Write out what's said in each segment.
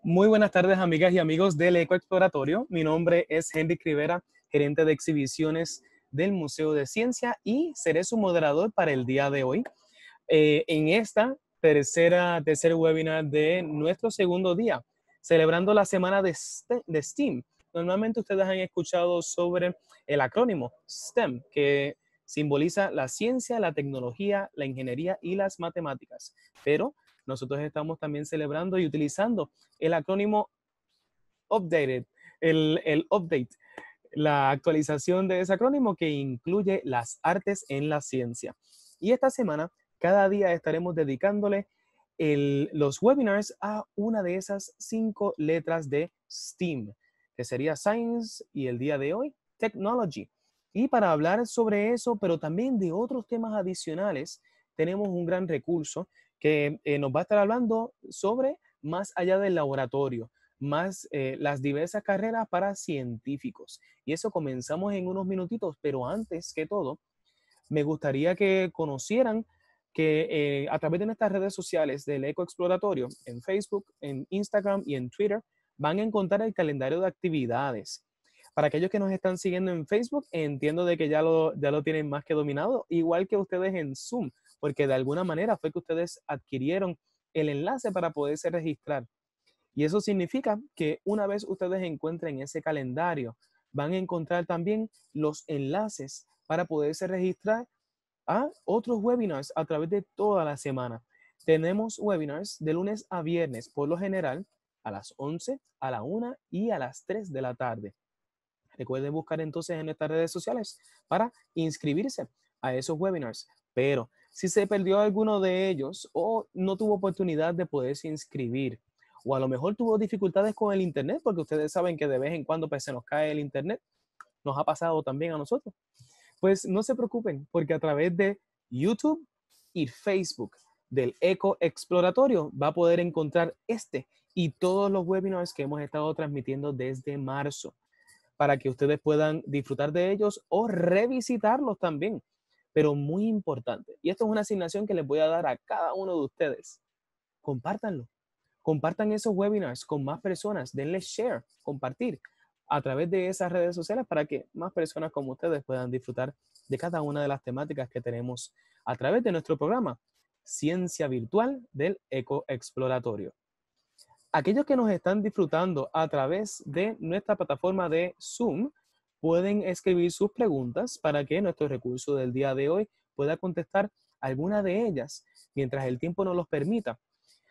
Muy buenas tardes, amigas y amigos del Eco Exploratorio. Mi nombre es Henry Rivera, gerente de exhibiciones del Museo de Ciencia y seré su moderador para el día de hoy. En esta tercer webinar de nuestro segundo día, celebrando la semana de STEAM. Normalmente ustedes han escuchado sobre el acrónimo STEM, que simboliza la ciencia, la tecnología, la ingeniería y las matemáticas. Pero nosotros estamos también celebrando y utilizando el acrónimo updated, el update, la actualización de ese acrónimo que incluye las artes en la ciencia. Y esta semana, cada día estaremos dedicándole los webinars a una de esas 5 letras de STEAM, que sería Science y el día de hoy, Technology. Y para hablar sobre eso, pero también de otros temas adicionales, tenemos un gran recurso que nos va a estar hablando sobre más allá del laboratorio, más las diversas carreras para científicos. Y eso comenzamos en unos minutitos, pero antes que todo, me gustaría que conocieran que a través de nuestras redes sociales del Eco Exploratorio, en Facebook, en Instagram y en Twitter, van a encontrar el calendario de actividades. Para aquellos que nos están siguiendo en Facebook, entiendo de que ya lo tienen más que dominado, igual que ustedes en Zoom, porque de alguna manera fue que ustedes adquirieron el enlace para poderse registrar. Y eso significa que una vez ustedes encuentren ese calendario, van a encontrar también los enlaces para poderse registrar a otros webinars a través de toda la semana. Tenemos webinars de lunes a viernes, por lo general, a las 11, a la 1 y a las 3 de la tarde. Recuerden buscar entonces en nuestras redes sociales para inscribirse a esos webinars. Pero si se perdió alguno de ellos o no tuvo oportunidad de poderse inscribir, o a lo mejor tuvo dificultades con el internet, porque ustedes saben que de vez en cuando pues, se nos cae el internet, nos ha pasado también a nosotros, pues no se preocupen, porque a través de YouTube y Facebook del Eco Exploratorio va a poder encontrar este y todos los webinars que hemos estado transmitiendo desde marzo, para que ustedes puedan disfrutar de ellos o revisitarlos también. Pero muy importante, y esto es una asignación que les voy a dar a cada uno de ustedes, compártanlo. Compartan esos webinars con más personas, denle share, compartir a través de esas redes sociales para que más personas como ustedes puedan disfrutar de cada una de las temáticas que tenemos a través de nuestro programa Ciencia Virtual del Eco Exploratorio. Aquellos que nos están disfrutando a través de nuestra plataforma de Zoom pueden escribir sus preguntas para que nuestro recurso del día de hoy pueda contestar alguna de ellas mientras el tiempo nos los permita.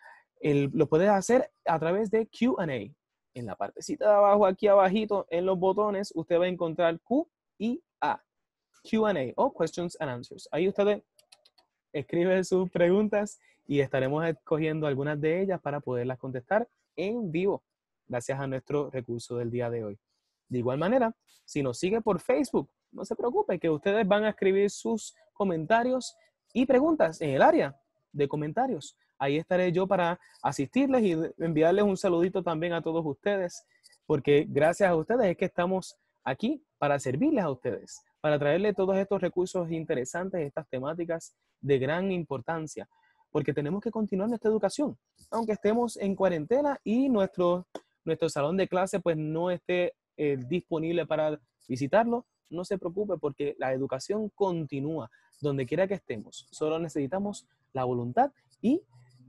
Lo puedes hacer a través de Q&A. En la partecita de abajo, aquí abajito, en los botones, usted va a encontrar Q y A. Q&A o Questions and Answers. Ahí ustedes escriben sus preguntas y estaremos escogiendo algunas de ellas para poderlas contestar en vivo, gracias a nuestro recurso del día de hoy. De igual manera, si nos sigue por Facebook, no se preocupe que ustedes van a escribir sus comentarios y preguntas en el área de comentarios. Ahí estaré yo para asistirles y enviarles un saludito también a todos ustedes, porque gracias a ustedes es que estamos aquí para servirles a ustedes, para traerles todos estos recursos interesantes, estas temáticas de gran importancia, porque tenemos que continuar nuestra educación, aunque estemos en cuarentena y nuestro salón de clase pues no esté disponible para visitarlo. No se preocupe porque la educación continúa donde quiera que estemos. Solo necesitamos la voluntad y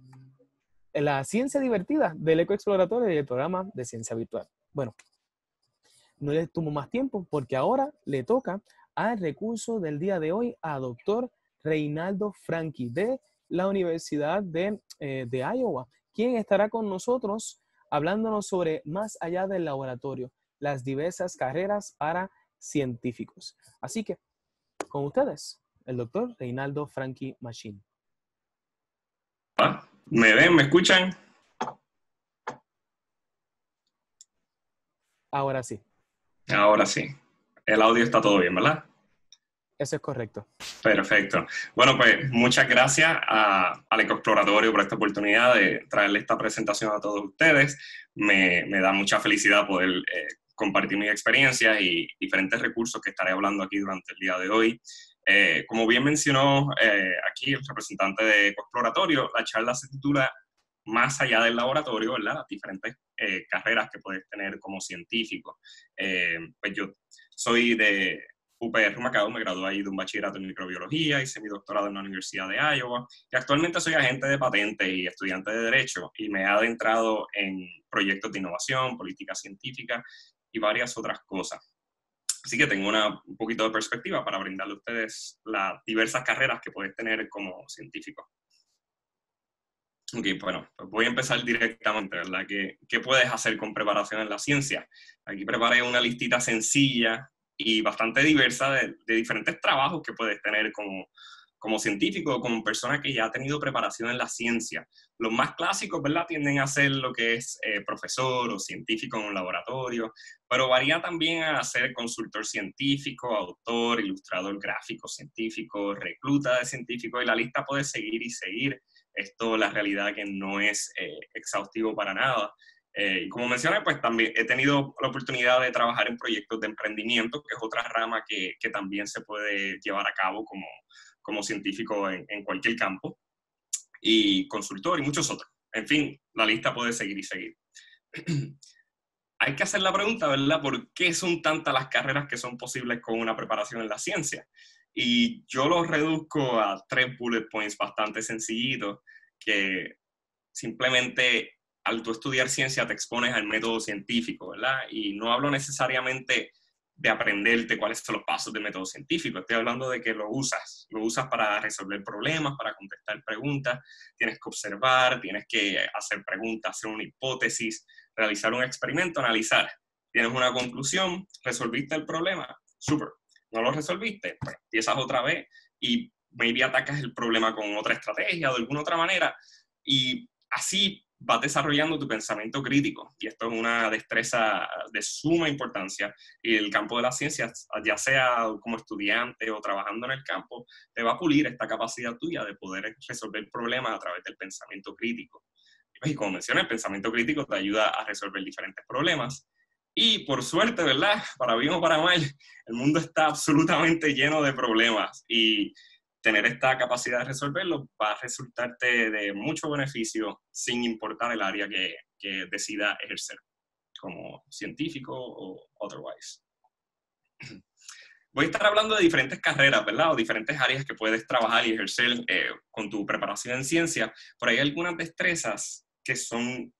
la ciencia divertida del Eco Exploratorio y el programa de ciencia virtual. Bueno, no les tomo más tiempo porque ahora le toca al recurso del día de hoy a doctor Reinaldo Franchi de la Universidad de Iowa, quien estará con nosotros hablándonos sobre más allá del laboratorio, las diversas carreras para científicos. Así que, con ustedes, el doctor Reinaldo Franchi Machín. ¿Me ven? ¿Me escuchan? Ahora sí. Ahora sí. El audio está todo bien, ¿verdad? Eso es correcto. Perfecto. Bueno, pues muchas gracias al Eco Exploratorio por esta oportunidad de traerle esta presentación a todos ustedes. Me da mucha felicidad poder compartir mis experiencias y diferentes recursos que estaré hablando aquí durante el día de hoy. Como bien mencionó aquí el representante de Eco Exploratorio, la charla se titula más allá del laboratorio, ¿verdad? Las diferentes carreras que puedes tener como científico. Pues yo soy de UPR Humacao, me gradué ahí de un bachillerato en microbiología, hice mi doctorado en la Universidad de Iowa y actualmente soy agente de patentes y estudiante de Derecho y me he adentrado en proyectos de innovación, política científica y varias otras cosas. Así que tengo un poquito de perspectiva para brindarle a ustedes las diversas carreras que puedes tener como científico. Ok, bueno, pues voy a empezar directamente, ¿verdad? ¿Qué puedes hacer con preparación en la ciencia? Aquí preparé una listita sencilla y bastante diversa de diferentes trabajos que puedes tener como científico o como persona que ya ha tenido preparación en la ciencia. Los más clásicos, ¿verdad? Tienden a ser lo que es profesor o científico en un laboratorio, pero varía también a ser consultor científico, autor, ilustrador gráfico científico, recluta de científico, y la lista puede seguir y seguir. Esto, la realidad que no es exhaustivo para nada. Y como mencioné, pues también he tenido la oportunidad de trabajar en proyectos de emprendimiento, que es otra rama que también se puede llevar a cabo como científico en cualquier campo, y consultor y muchos otros. En fin, la lista puede seguir y seguir. Hay que hacer la pregunta, ¿verdad? ¿Por qué son tantas las carreras que son posibles con una preparación en la ciencia? Y yo lo reduzco a 3 bullet points bastante sencillitos, que simplemente al tú estudiar ciencia te expones al método científico, ¿verdad? Y no hablo necesariamente de aprenderte cuáles son los pasos del método científico, estoy hablando de que lo usas para resolver problemas, para contestar preguntas, tienes que observar, tienes que hacer preguntas, hacer una hipótesis, realizar un experimento, analizar. Tienes una conclusión, resolviste el problema, súper. No lo resolviste, pues empiezas otra vez y maybe atacas el problema con otra estrategia o de alguna otra manera, y así vas desarrollando tu pensamiento crítico, y esto es una destreza de suma importancia, y el campo de las ciencias, ya sea como estudiante o trabajando en el campo, te va a pulir esta capacidad tuya de poder resolver problemas a través del pensamiento crítico. Y como mencioné, el pensamiento crítico te ayuda a resolver diferentes problemas, y por suerte, ¿verdad? Para bien o para mal, el mundo está absolutamente lleno de problemas, y tener esta capacidad de resolverlo va a resultarte de mucho beneficio sin importar el área que decida ejercer, como científico o otherwise. Voy a estar hablando de diferentes carreras, ¿verdad? O diferentes áreas que puedes trabajar y ejercer con tu preparación en ciencia. Por ahí hay algunas destrezas que son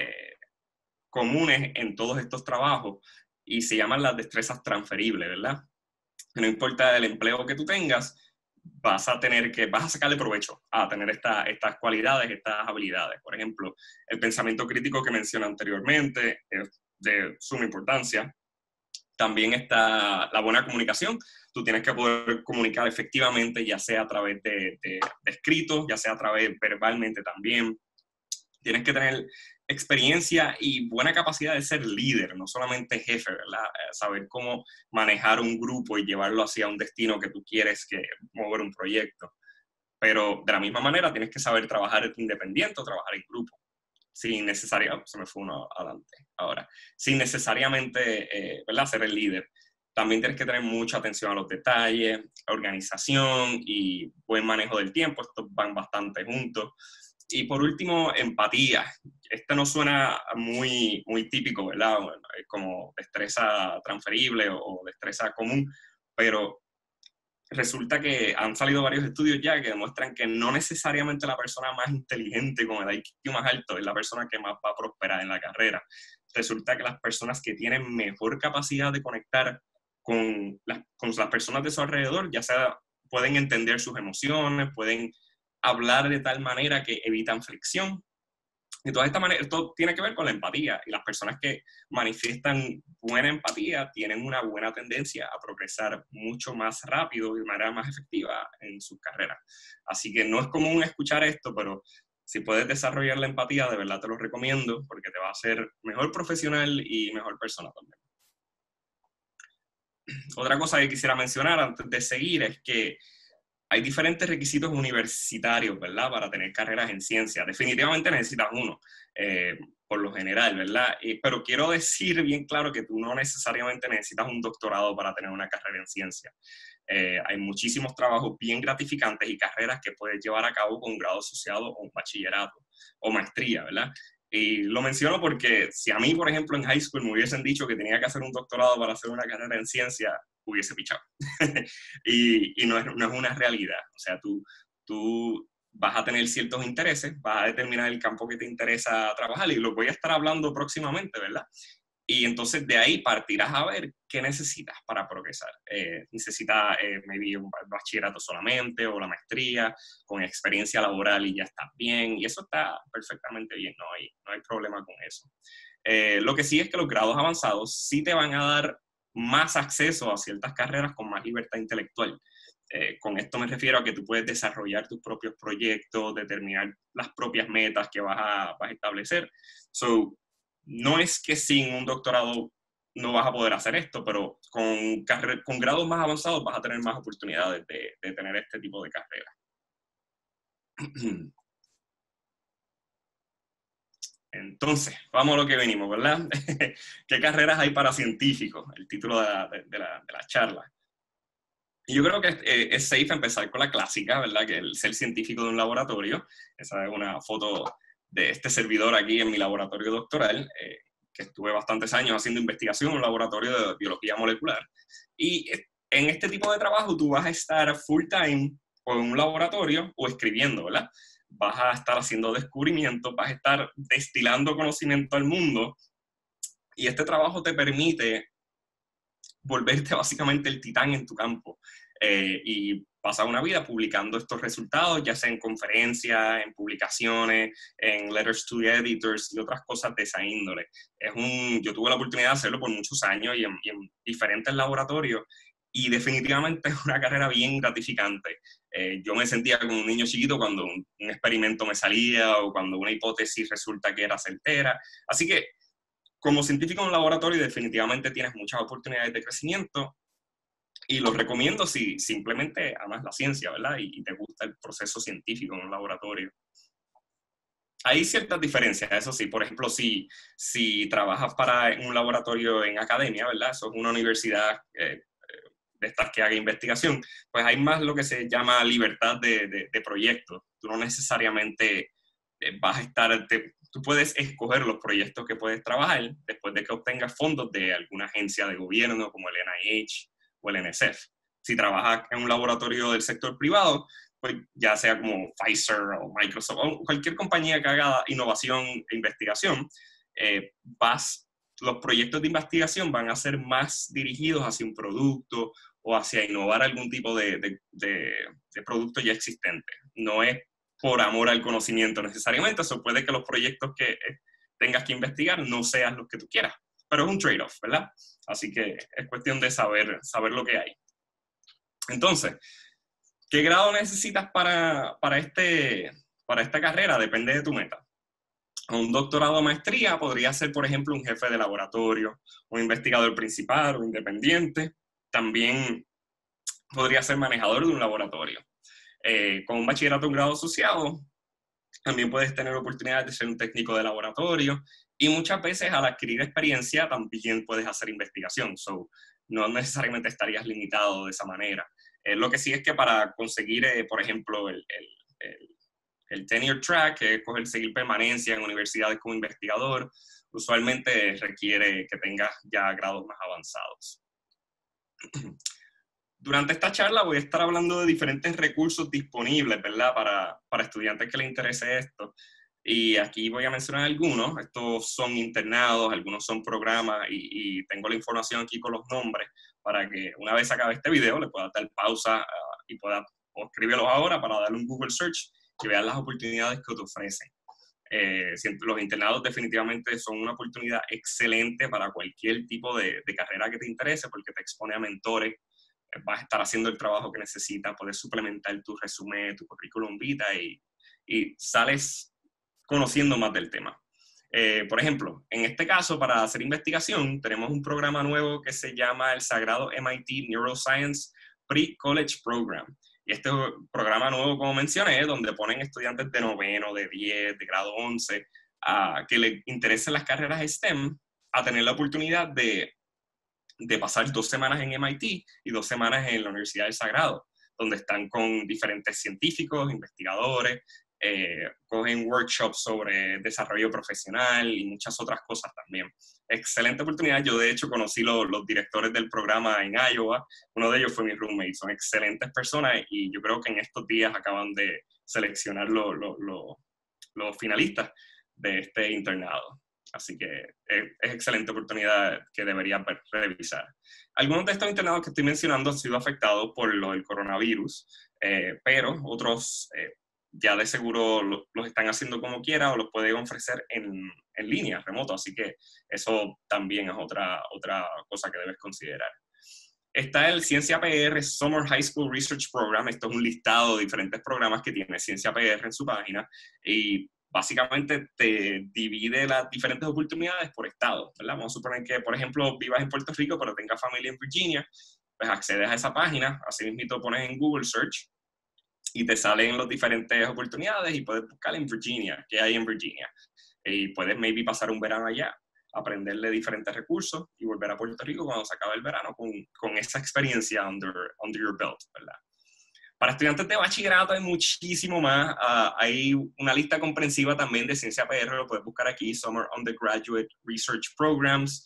comunes en todos estos trabajos y se llaman las destrezas transferibles, ¿verdad? No importa el empleo que tú tengas, vas a sacarle provecho a tener estas cualidades, estas habilidades. Por ejemplo, el pensamiento crítico que mencioné anteriormente es de suma importancia. También está la buena comunicación. Tú tienes que poder comunicar efectivamente, ya sea a través de escritos, ya sea a través verbalmente también. Tienes que tener experiencia y buena capacidad de ser líder, no solamente jefe, ¿verdad? Saber cómo manejar un grupo y llevarlo hacia un destino que tú quieres, que mover un proyecto. Pero de la misma manera tienes que saber trabajar independiente o trabajar en grupo, sin necesariamente, se me fue uno adelante ahora, sin necesariamente, ¿verdad?, ser el líder. También tienes que tener mucha atención a los detalles, organización y buen manejo del tiempo. Estos van bastante juntos. Y por último, empatía. Este no suena muy, muy típico, ¿verdad? Como destreza transferible o destreza común, pero resulta que han salido varios estudios ya que demuestran que no necesariamente la persona más inteligente con el IQ más alto es la persona que más va a prosperar en la carrera. Resulta que las personas que tienen mejor capacidad de conectar con las personas de su alrededor, ya sea pueden entender sus emociones, pueden hablar de tal manera que evitan fricción. Y toda esta manera, esto tiene que ver con la empatía, y las personas que manifiestan buena empatía tienen una buena tendencia a progresar mucho más rápido y de manera más efectiva en sus carreras. Así que no es común escuchar esto, pero si puedes desarrollar la empatía, de verdad te lo recomiendo, porque te va a hacer mejor profesional y mejor persona también. Otra cosa que quisiera mencionar antes de seguir es que hay diferentes requisitos universitarios, ¿verdad?, para tener carreras en ciencia. Definitivamente necesitas uno, por lo general, ¿verdad? Pero quiero decir bien claro que tú no necesariamente necesitas un doctorado para tener una carrera en ciencia. Hay muchísimos trabajos bien gratificantes y carreras que puedes llevar a cabo con un grado asociado o un bachillerato o maestría, ¿verdad? Y lo menciono porque si a mí, por ejemplo, en high school me hubiesen dicho que tenía que hacer un doctorado para hacer una carrera en ciencia, hubiese pichado. y no es una realidad. O sea, tú vas a tener ciertos intereses, vas a determinar el campo que te interesa trabajar y lo voy a estar hablando próximamente, ¿verdad? Y entonces de ahí partirás a ver qué necesitas para progresar. Necesitas maybe un bachillerato solamente o la maestría con experiencia laboral y ya estás bien. Y eso está perfectamente bien, no hay problema con eso. Lo que sí es que los grados avanzados sí te van a dar más acceso a ciertas carreras con más libertad intelectual. Con esto me refiero a que tú puedes desarrollar tus propios proyectos, determinar las propias metas que vas a establecer. So, no es que sin un doctorado no vas a poder hacer esto, pero con grados más avanzados vas a tener más oportunidades de tener este tipo de carreras. Entonces, vamos a lo que venimos, ¿verdad? ¿Qué carreras hay para científicos? El título de la charla. Y yo creo que es safe empezar con la clásica, ¿verdad? Que es el ser científico de un laboratorio. Esa es una foto de este servidor aquí en mi laboratorio doctoral, que estuve bastantes años haciendo investigación en un laboratorio de biología molecular. Y en este tipo de trabajo tú vas a estar full time o en un laboratorio o escribiendo, ¿verdad? Vas a estar haciendo descubrimientos, vas a estar destilando conocimiento al mundo. Y este trabajo te permite volverte básicamente el titán en tu campo y pasar una vida publicando estos resultados, ya sea en conferencias, en publicaciones, en letters to editors y otras cosas de esa índole. Yo tuve la oportunidad de hacerlo por muchos años y en diferentes laboratorios y definitivamente es una carrera bien gratificante. Yo me sentía como un niño chiquito cuando un experimento me salía o cuando una hipótesis resulta que era certera. Así que como científico en un laboratorio definitivamente tienes muchas oportunidades de crecimiento y lo recomiendo si simplemente amas la ciencia, ¿verdad? Y te gusta el proceso científico en un laboratorio. Hay ciertas diferencias, eso sí. Por ejemplo, si trabajas para un laboratorio en academia, ¿verdad? Eso es una universidad de estas que haga investigación, pues hay más lo que se llama libertad de proyectos. Tú no necesariamente vas a estar... Tú puedes escoger los proyectos que puedes trabajar después de que obtengas fondos de alguna agencia de gobierno como el NIH o el NSF. Si trabajas en un laboratorio del sector privado, pues ya sea como Pfizer o Microsoft o cualquier compañía que haga innovación e investigación, los proyectos de investigación van a ser más dirigidos hacia un producto o hacia innovar algún tipo de producto ya existente. No es por amor al conocimiento necesariamente, eso puede que los proyectos que tengas que investigar no sean los que tú quieras, pero es un trade-off, ¿verdad? Así que es cuestión de saber lo que hay. Entonces, ¿qué grado necesitas para esta carrera? Depende de tu meta. Un doctorado o maestría podría ser, por ejemplo, un jefe de laboratorio, un investigador principal o independiente. También podría ser manejador de un laboratorio. Con un bachillerato o un grado asociado, también puedes tener oportunidad de ser un técnico de laboratorio y muchas veces al adquirir experiencia también puedes hacer investigación. So, no necesariamente estarías limitado de esa manera. Lo que sí es que para conseguir, por ejemplo, el tenure track, que es seguir permanencia en universidades como investigador, usualmente requiere que tengas ya grados más avanzados. Durante esta charla voy a estar hablando de diferentes recursos disponibles, ¿verdad? Para estudiantes que les interese esto. Y aquí voy a mencionar algunos. Estos son internados, algunos son programas y tengo la información aquí con los nombres para que una vez acabe este video le puedas dar pausa y puedas escribirlos ahora para darle un Google Search y vean las oportunidades que te ofrecen. Los internados definitivamente son una oportunidad excelente para cualquier tipo de carrera que te interese porque te expone a mentores, vas a estar haciendo el trabajo que necesitas, puedes suplementar tu resumen, tu currículum vitae y sales conociendo más del tema. Por ejemplo, en este caso, para hacer investigación, tenemos un programa nuevo que se llama el Sagrado MIT Neuroscience Pre-College Program. Y este programa nuevo, como mencioné, donde ponen estudiantes de noveno, de 10, de grado 11, que les interesen las carreras STEM, a tener la oportunidad de de pasar 2 semanas en MIT y 2 semanas en la Universidad del Sagrado, donde están con diferentes científicos, investigadores, cogen workshops sobre desarrollo profesional y muchas otras cosas también. Excelente oportunidad. Yo, de hecho, conocí los directores del programa en Iowa. Uno de ellos fue mi roommate. Son excelentes personas y yo creo que en estos días acaban de seleccionar los finalistas de este internado. Así que es excelente oportunidad que deberían revisar. Algunos de estos internados que estoy mencionando han sido afectados por el coronavirus, pero otros ya de seguro los están haciendo como quiera o los pueden ofrecer en línea, remoto. Así que eso también es otra cosa que debes considerar. Está el Ciencia PR Summer High School Research Program. Esto es un listado de diferentes programas que tiene Ciencia PR en su página y básicamente te divide las diferentes oportunidades por estado, ¿verdad? Vamos a suponer que, por ejemplo, vivas en Puerto Rico pero tengas familia en Virginia, pues accedes a esa página, así mismo pones en Google Search y te salen las diferentes oportunidades y puedes buscar en Virginia, qué hay en Virginia. Y puedes maybe pasar un verano allá, aprenderle diferentes recursos y volver a Puerto Rico cuando se acabe el verano con esa experiencia under your belt, ¿verdad? Para estudiantes de bachillerato hay muchísimo más. Hay una lista comprensiva también de Ciencia PR, lo puedes buscar aquí, Summer Undergraduate Research Programs,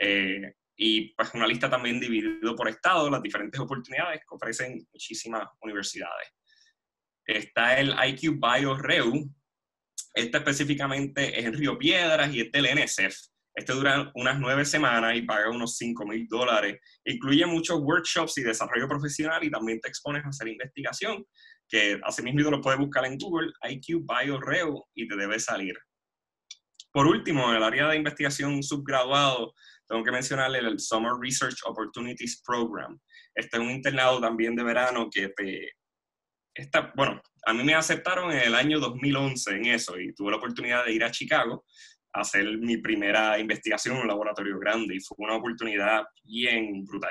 y pues una lista también dividida por estado, las diferentes oportunidades que ofrecen muchísimas universidades. Está el IQ Bio REU. Este específicamente es en Río Piedras y es del NSF. Este dura unas 9 semanas y paga unos $5,000. Incluye muchos workshops y desarrollo profesional y también te expones a hacer investigación, que asimismo lo puedes buscar en Google, IQ Bio REU, y te debe salir. Por último, en el área de investigación subgraduado, tengo que mencionarle el Summer Research Opportunities Program. Este es un internado también de verano que bueno, a mí me aceptaron en el año 2011 en eso y tuve la oportunidad de ir a Chicago a hacer mi primera investigación en un laboratorio grande y fue una oportunidad bien brutal,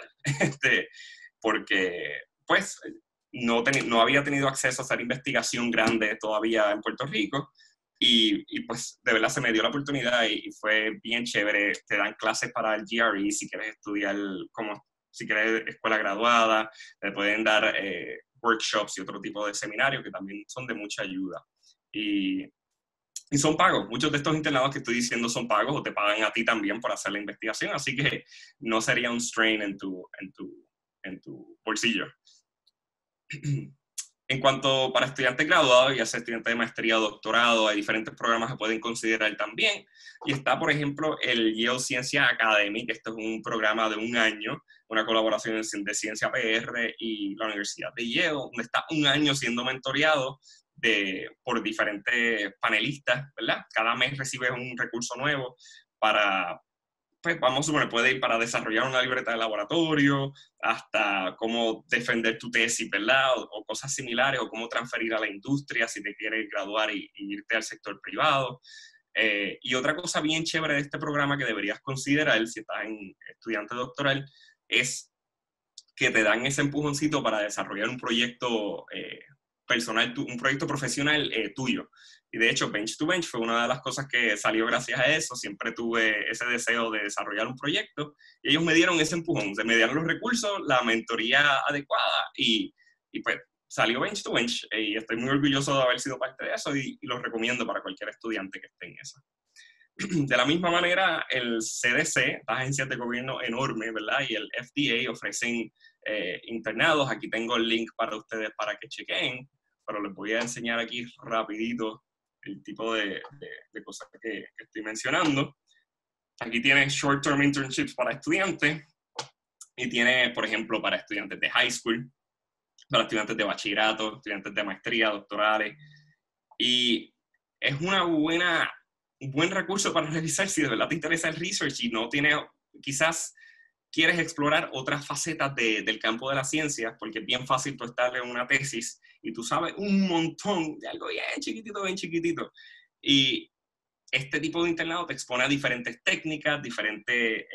porque pues no había tenido acceso a hacer investigación grande todavía en Puerto Rico y pues de verdad se me dio la oportunidad y fue bien chévere. Te dan clases para el GRE si quieres estudiar si quieres escuela graduada, te pueden dar workshops y otro tipo de seminarios que también son de mucha ayuda. Y son pagos. Muchos de estos internados que estoy diciendo son pagos o te pagan a ti también por hacer la investigación, así que no sería un strain en tu bolsillo. En cuanto para estudiantes graduados, ya sea estudiantes de maestría o doctorado, hay diferentes programas que pueden considerar también. Y está, por ejemplo, el Yale Ciencia Academy, que esto es un programa de 1 año, una colaboración de Ciencia PR y la Universidad de Yale, donde está 1 año siendo mentoreado por diferentes panelistas, ¿verdad? Cada mes recibes un recurso nuevo para, pues vamos a suponer, puede ir para desarrollar una libreta de laboratorio, hasta cómo defender tu tesis, ¿verdad? O cosas similares, o cómo transferir a la industria si te quieres graduar y irte al sector privado. Y otra cosa bien chévere de este programa que deberías considerar si estás en estudiante doctoral es que te dan ese empujoncito para desarrollar un proyecto personal, un proyecto profesional tuyo. Y de hecho, Bench to Bench fue una de las cosas que salió gracias a eso. Siempre tuve ese deseo de desarrollar un proyecto y ellos me dieron ese empujón, me dieron los recursos, la mentoría adecuada y pues salió Bench to Bench y estoy muy orgulloso de haber sido parte de eso y lo recomiendo para cualquier estudiante que esté en eso. De la misma manera, el CDC, estas agencias de gobierno enormes, ¿verdad? Y el FDA ofrecen internados. Aquí tengo el link para ustedes para que chequen, pero les voy a enseñar aquí rapidito el tipo de cosas que estoy mencionando. Aquí tiene short-term internships para estudiantes y tiene, por ejemplo, para estudiantes de high school, para estudiantes de bachillerato, estudiantes de maestría, doctorales. Y es un buen recurso para revisar si de verdad te interesa el research y no quizás quieres explorar otras facetas del campo de la ciencia, porque es bien fácil tú estar en una tesis y tú sabes un montón de algo bien chiquitito. Y este tipo de internado te expone a diferentes técnicas, diferentes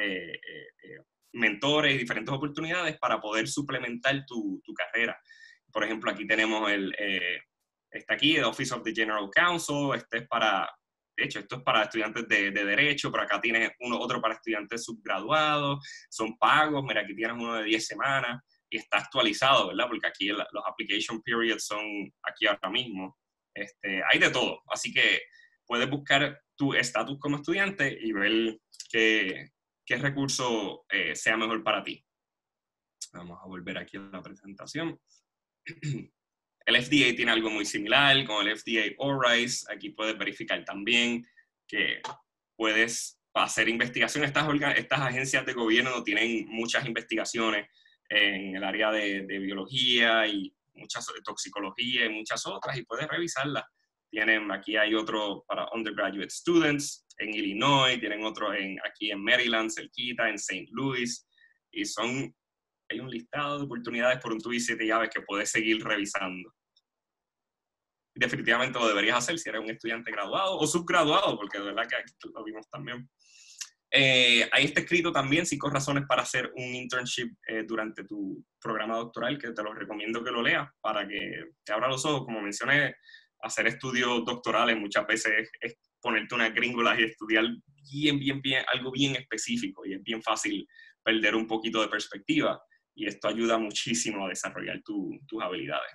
mentores, diferentes oportunidades para poder suplementar tu carrera. Por ejemplo, aquí tenemos está aquí el Office of the General Counsel, este es para de hecho, esto es para estudiantes de Derecho, pero acá tienes otro para estudiantes subgraduados, son pagos, mira, aquí tienes uno de 10 semanas y está actualizado, ¿verdad? Porque aquí los application periods son aquí ahora mismo. Hay de todo, así que puedes buscar tu estatus como estudiante y ver qué recurso sea mejor para ti. Vamos a volver aquí a la presentación. El FDA tiene algo muy similar con el FDA ORISE. Aquí puedes verificar también que puedes hacer investigación. Estas agencias de gobierno tienen muchas investigaciones en el área de biología y muchas toxicología y muchas otras, y puedes revisarlas. Aquí hay otro para undergraduate students en Illinois, tienen otro aquí en Maryland, cerquita, en St. Louis, y hay un listado de oportunidades por un tubo y 7 llaves que puedes seguir revisando. Definitivamente lo deberías hacer si eres un estudiante graduado o subgraduado, porque de verdad que aquí lo vimos también. Ahí está escrito también 5 razones para hacer un internship durante tu programa doctoral, que te lo recomiendo que lo leas para que te abra los ojos. Como mencioné, hacer estudios doctorales muchas veces es ponerte unas gringolas y estudiar algo bien específico, y es bien fácil perder un poquito de perspectiva, y esto ayuda muchísimo a desarrollar tus habilidades.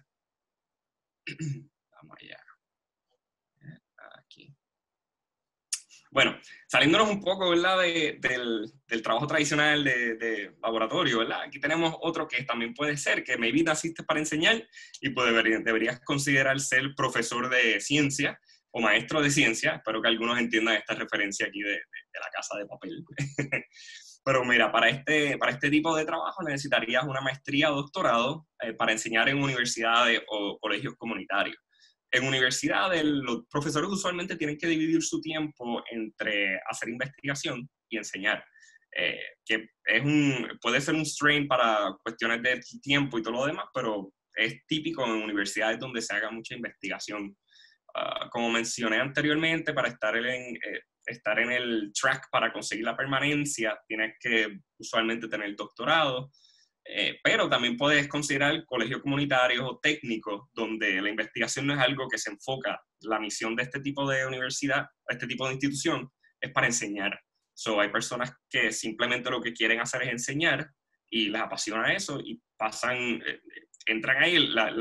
Vamos allá. Aquí. Bueno, saliéndonos un poco, ¿verdad?, del trabajo tradicional de laboratorio, ¿verdad? Aquí tenemos otro que también puede ser, que maybe naciste para enseñar y pues deberías considerar ser profesor de ciencia o maestro de ciencia. Espero que algunos entiendan esta referencia aquí de la Casa de Papel. Pero mira, para este tipo de trabajo necesitarías una maestría o doctorado para enseñar en universidades o colegios comunitarios. En universidades, los profesores usualmente tienen que dividir su tiempo entre hacer investigación y enseñar, que puede ser un strain para cuestiones de tiempo y todo lo demás, pero es típico en universidades donde se haga mucha investigación. Como mencioné anteriormente, para estar en el track para conseguir la permanencia, tienes que usualmente tener doctorado. Pero también puedes considerar colegios comunitarios o técnicos, donde la investigación no es algo que se enfoca. La misión de este tipo de universidad, este tipo de institución, es para enseñar. Hay personas que simplemente lo que quieren hacer es enseñar y les apasiona eso y entran ahí.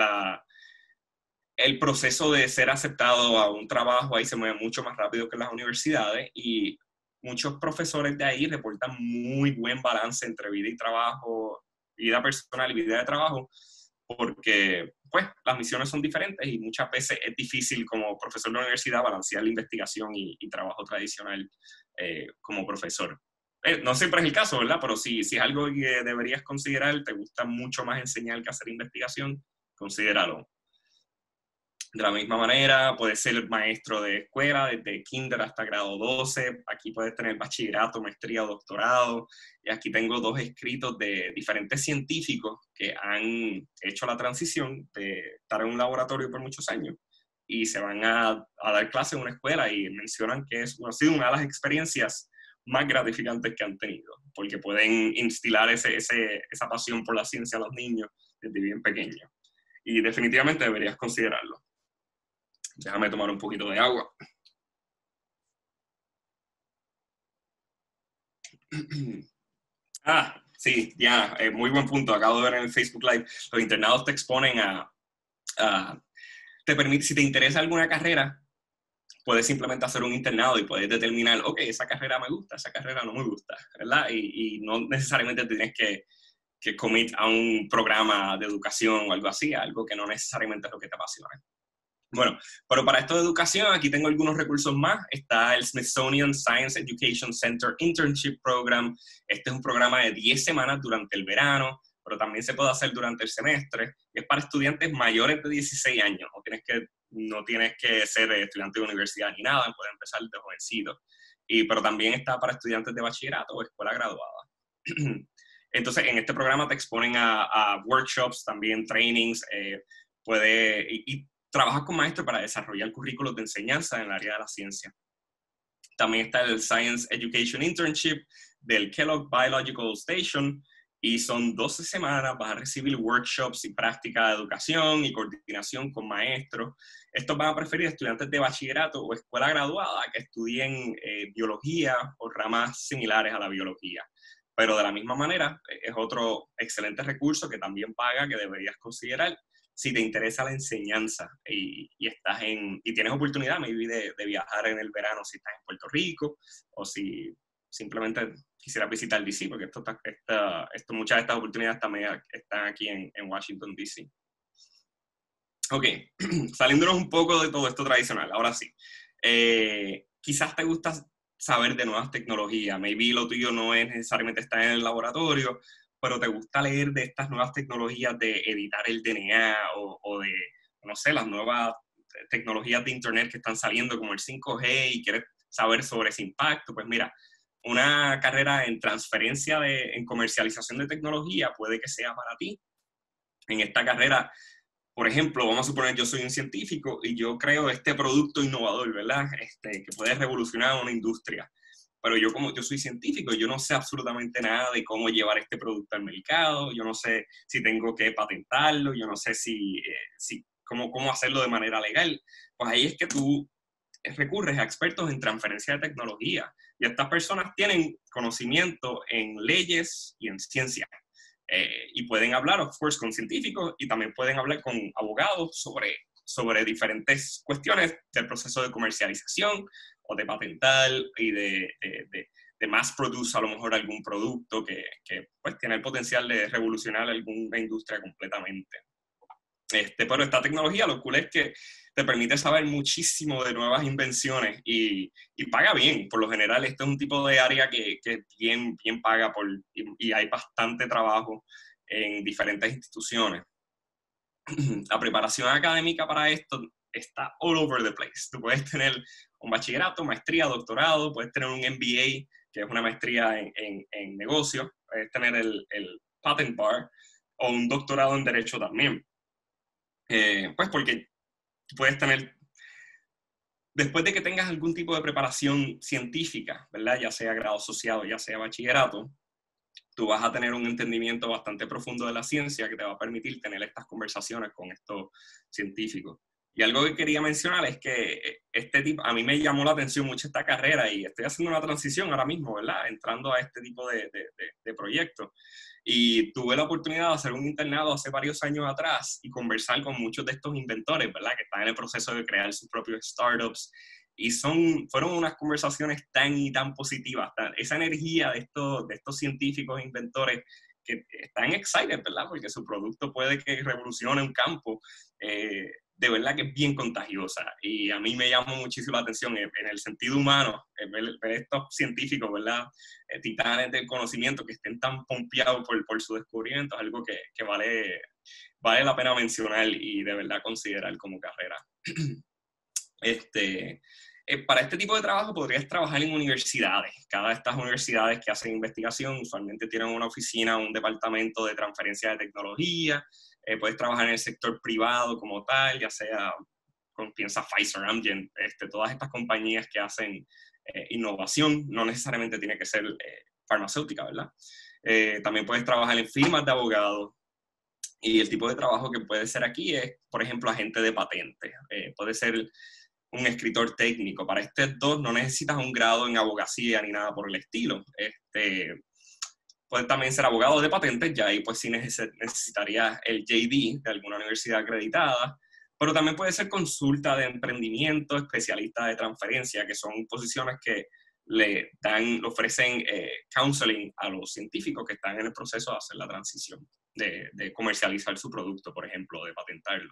El proceso de ser aceptado a un trabajo ahí se mueve mucho más rápido que en las universidades, y muchos profesores de ahí reportan muy buen balance entre vida y trabajo, vida personal y vida de trabajo, porque pues las misiones son diferentes y muchas veces es difícil como profesor de la universidad balancear la investigación y trabajo tradicional como profesor. No siempre es el caso, ¿verdad? Pero si es algo que deberías considerar, te gusta mucho más enseñar que hacer investigación, considéralo. De la misma manera, puedes ser maestro de escuela desde kinder hasta grado 12. Aquí puedes tener bachillerato, maestría o doctorado. Y aquí tengo 2 escritos de diferentes científicos que han hecho la transición de estar en un laboratorio por muchos años y se van a dar clases en una escuela, y mencionan que ha sido una de las experiencias más gratificantes que han tenido, porque pueden instilar esa pasión por la ciencia a los niños desde bien pequeños. Y definitivamente deberías considerarlo. Déjame tomar un poquito de agua. Sí, ya, muy buen punto. Acabo de ver en el Facebook Live. Los internados te exponen te permite, si te interesa alguna carrera, puedes simplemente hacer un internado y puedes determinar, ok, esa carrera me gusta, esa carrera no me gusta, ¿verdad? Y no necesariamente tienes que commit a un programa de educación o algo así, algo que no necesariamente es lo que te apasiona. Bueno, pero para esto de educación, aquí tengo algunos recursos más. Está el Smithsonian Science Education Center Internship Program. Este es un programa de 10 semanas durante el verano, pero también se puede hacer durante el semestre. Es para estudiantes mayores de 16 años. No tienes que ser estudiante de universidad ni nada, puedes empezar de jovencito. Pero también está para estudiantes de bachillerato o escuela graduada. Entonces, en este programa te exponen a workshops, también trainings, trabajas con maestros para desarrollar currículos de enseñanza en el área de la ciencia. También está el Science Education Internship del Kellogg Biological Station, Y son 12 semanas, vas a recibir workshops y práctica de educación y coordinación con maestros. Estos van a preferir estudiantes de bachillerato o escuela graduada que estudien biología o ramas similares a la biología. Pero de la misma manera, es otro excelente recurso que también paga, que deberías considerar si te interesa la enseñanza y tienes oportunidad maybe de viajar en el verano si estás en Puerto Rico o si simplemente quisiera visitar DC, porque muchas de estas oportunidades también están aquí en Washington, DC. Ok, saliéndonos un poco de todo esto tradicional, ahora sí. Quizás te gusta saber de nuevas tecnologías, maybe lo tuyo no es necesariamente estar en el laboratorio, pero te gusta leer de estas nuevas tecnologías de editar el DNA o de, no sé, las nuevas tecnologías de Internet que están saliendo como el 5G y quieres saber sobre ese impacto, pues mira, una carrera en transferencia en comercialización de tecnología puede que sea para ti. En esta carrera, por ejemplo, vamos a suponer yo soy un científico y yo creo este producto innovador, ¿verdad? Que puede revolucionar una industria. Pero yo como yo soy científico, yo no sé absolutamente nada de cómo llevar este producto al mercado, yo no sé si tengo que patentarlo, yo no sé cómo hacerlo de manera legal. Pues ahí es que tú recurres a expertos en transferencia de tecnología. Y estas personas tienen conocimiento en leyes y en ciencia. Y pueden hablar, of course, con científicos y también pueden hablar con abogados sobre diferentes cuestiones del proceso de comercialización o de patentar y de mass produce a lo mejor algún producto que pues, tiene el potencial de revolucionar alguna industria completamente. Pero esta tecnología, lo cool es que te permite saber muchísimo de nuevas invenciones y paga bien. Por lo general, este es un tipo de área que bien paga y hay bastante trabajo en diferentes instituciones. La preparación académica para esto está all over the place. Tú puedes tener un bachillerato, maestría, doctorado, puedes tener un MBA, que es una maestría en negocios, puedes tener el Patent Bar o un doctorado en Derecho también. Pues porque puedes tener, después de que tengas algún tipo de preparación científica, ¿verdad? Ya sea grado asociado, ya sea bachillerato, tú vas a tener un entendimiento bastante profundo de la ciencia que te va a permitir tener estas conversaciones con estos científicos. Y algo que quería mencionar es que a mí me llamó la atención mucho esta carrera y estoy haciendo una transición ahora mismo, ¿verdad? Entrando a este tipo de proyectos. Y tuve la oportunidad de hacer un internado hace varios años atrás y conversar con muchos de estos inventores, ¿verdad? Que están en el proceso de crear sus propios startups. Y fueron unas conversaciones tan y tan positivas, esa energía de estos científicos e inventores que están excited, ¿verdad? Porque su producto puede que revolucione un campo, de verdad que es bien contagiosa. Y a mí me llama muchísimo la atención en el sentido humano, ver estos científicos, ¿verdad? Titanes del conocimiento que estén tan pompeados por su descubrimiento, es algo que vale la pena mencionar y de verdad considerar como carrera. Para este tipo de trabajo podrías trabajar en universidades. Cada de estas universidades que hacen investigación usualmente tienen una oficina, un departamento de transferencia de tecnología. Puedes trabajar en el sector privado como tal, ya sea piensa Pfizer, Amgen, todas estas compañías que hacen innovación, no necesariamente tiene que ser farmacéutica, ¿verdad? También puedes trabajar en firmas de abogados. Y el tipo de trabajo que puede ser aquí es, por ejemplo, agente de patentes. Puede ser un escritor técnico. Para dos no necesitas un grado en abogacía ni nada por el estilo. Puede también ser abogado de patentes, ya ahí pues sí necesitarías el JD de alguna universidad acreditada, pero también puede ser consulta de emprendimiento, especialista de transferencia, que son posiciones que le ofrecen counseling a los científicos que están en el proceso de hacer la transición, de comercializar su producto, por ejemplo, de patentarlo.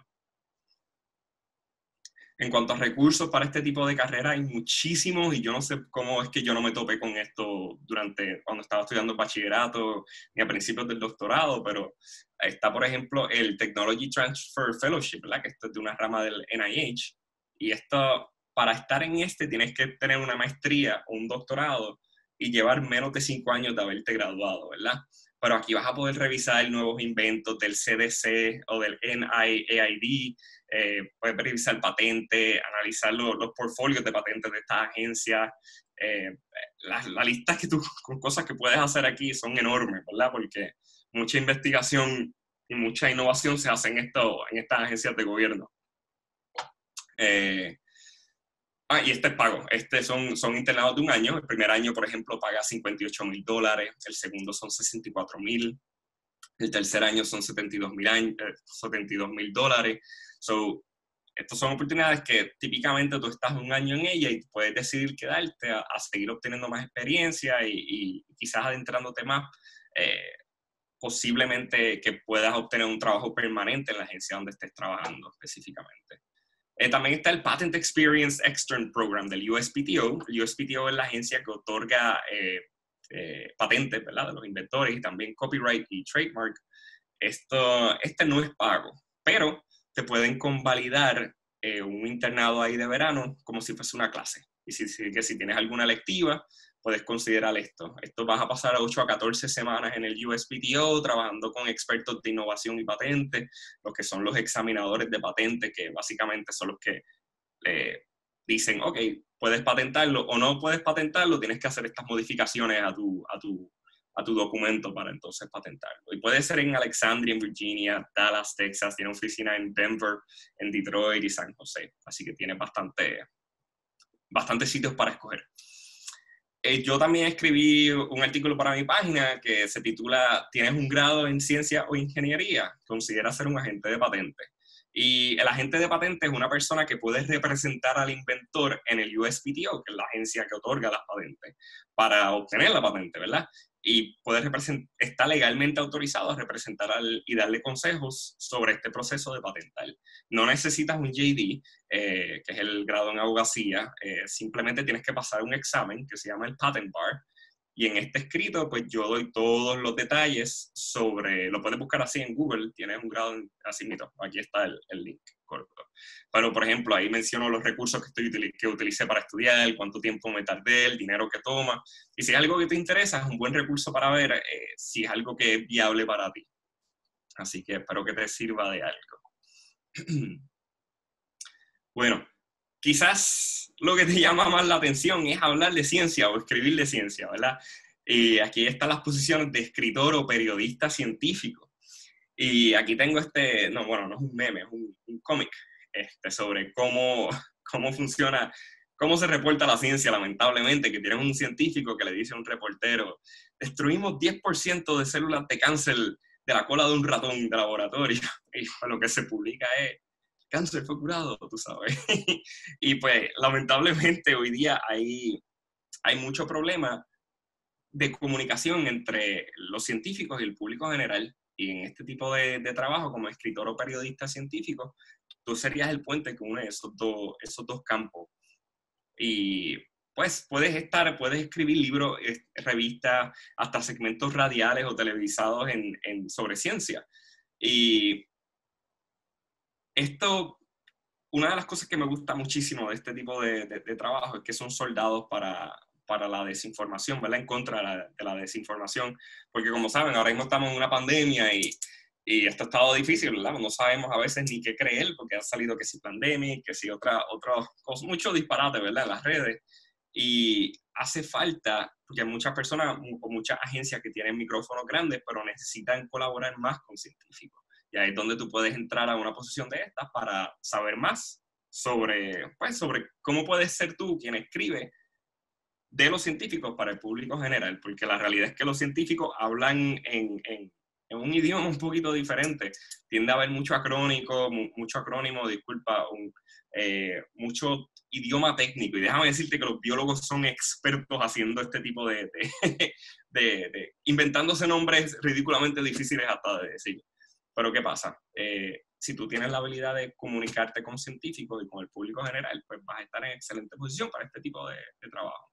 En cuanto a recursos para este tipo de carrera, hay muchísimos y yo no sé cómo es que yo no me topé con esto cuando estaba estudiando el bachillerato ni a principios del doctorado, pero está, por ejemplo, el Technology Transfer Fellowship, ¿verdad? Que esto es de una rama del NIH, y esto, para estar en tienes que tener una maestría o un doctorado y llevar menos de 5 años de haberte graduado, ¿verdad? Pero aquí vas a poder revisar nuevos inventos del CDC o del NIAID, puedes revisar patentes, analizar los portfolios de patentes de estas agencias. La lista con cosas que puedes hacer aquí son enormes, ¿verdad? Porque mucha investigación y mucha innovación se hace en estas agencias de gobierno. Y este es pago. Son internados de un año. El primer año, por ejemplo, paga $58,000. El segundo son $64,000. El tercer año son $72,000. Estas son oportunidades que típicamente tú estás un año en ella y puedes decidir quedarte a seguir obteniendo más experiencia y quizás adentrándote más. Posiblemente que puedas obtener un trabajo permanente en la agencia donde estés trabajando específicamente. También está el Patent Experience Extern Program del USPTO. El USPTO es la agencia que otorga patentes, ¿verdad?, de los inventores y también copyright y trademark. Este no es pago, pero te pueden convalidar un internado ahí de verano como si fuese una clase. Y si tienes alguna electiva, puedes considerar esto. Vas a pasar 8 a 14 semanas en el USPTO trabajando con expertos de innovación y patentes, los que son los examinadores de patentes, que básicamente son los que dicen, ok, puedes patentarlo o no puedes patentarlo, tienes que hacer estas modificaciones a tu documento para entonces patentarlo. Y puede ser en Alexandria, en Virginia, Dallas, Texas, tiene oficina en Denver, en Detroit y San José. Así que tiene bastantes sitios para escoger. Yo también escribí un artículo para mi página que se titula ¿Tienes un grado en ciencia o ingeniería? Considera ser un agente de patente. Y el agente de patente es una persona que puede representar al inventor en el USPTO, que es la agencia que otorga las patentes, para obtener la patente, ¿verdad? Y está legalmente autorizado a representar y darle consejos sobre este proceso de patentar. No necesitas un JD, que es el grado en abogacía, simplemente tienes que pasar un examen que se llama el Patent Bar, y en este escrito pues yo doy todos los detalles lo puedes buscar así en Google, tienes un grado así mismo, aquí está el link corto. Pero por ejemplo ahí menciono los recursos que utilicé para estudiar, cuánto tiempo me tardé, el dinero que toma, y si es algo que te interesa es un buen recurso para ver si es algo que es viable para ti. Así que espero que te sirva de algo. Bueno, quizás lo que te llama más la atención es hablar de ciencia o escribir de ciencia, ¿verdad? Y aquí están las posiciones de escritor o periodista científico. Y aquí tengo no es un meme, es un cómic sobre cómo funciona, cómo se reporta la ciencia, lamentablemente, que tienes un científico que le dice a un reportero, destruimos 10% de células de cáncer de la cola de un ratón de laboratorio. Y lo que se publica es, cáncer fue curado, tú sabes. Y pues, lamentablemente, hoy día hay mucho problema de comunicación entre los científicos y el público general. Y en este tipo de trabajo, como escritor o periodista científico, tú serías el puente que une esos dos campos. Y pues puedes escribir libros, revistas, hasta segmentos radiales o televisados sobre ciencia. Y una de las cosas que me gusta muchísimo de este tipo de trabajo es que son soldados para la desinformación, ¿verdad? En contra de la desinformación. Porque como saben, ahora mismo estamos en una pandemia y esto ha estado difícil, ¿verdad? No sabemos a veces ni qué creer porque ha salido que si pandemia, que si otra cosa, mucho disparate, ¿verdad? En las redes. Y hace falta, porque hay muchas personas o muchas agencias que tienen micrófonos grandes, pero necesitan colaborar más con científicos. Y ahí es donde tú puedes entrar a una posición de estas para saber más sobre cómo puedes ser tú quien escribe de los científicos para el público general, porque la realidad es que los científicos hablan en un idioma un poquito diferente. Tiende a haber mucho acrónimo, mucho idioma técnico. Y déjame decirte que los biólogos son expertos haciendo este tipo de inventándose nombres ridículamente difíciles hasta de decir. Pero ¿qué pasa? Si tú tienes la habilidad de comunicarte con científicos y con el público general, pues vas a estar en excelente posición para este tipo de trabajo.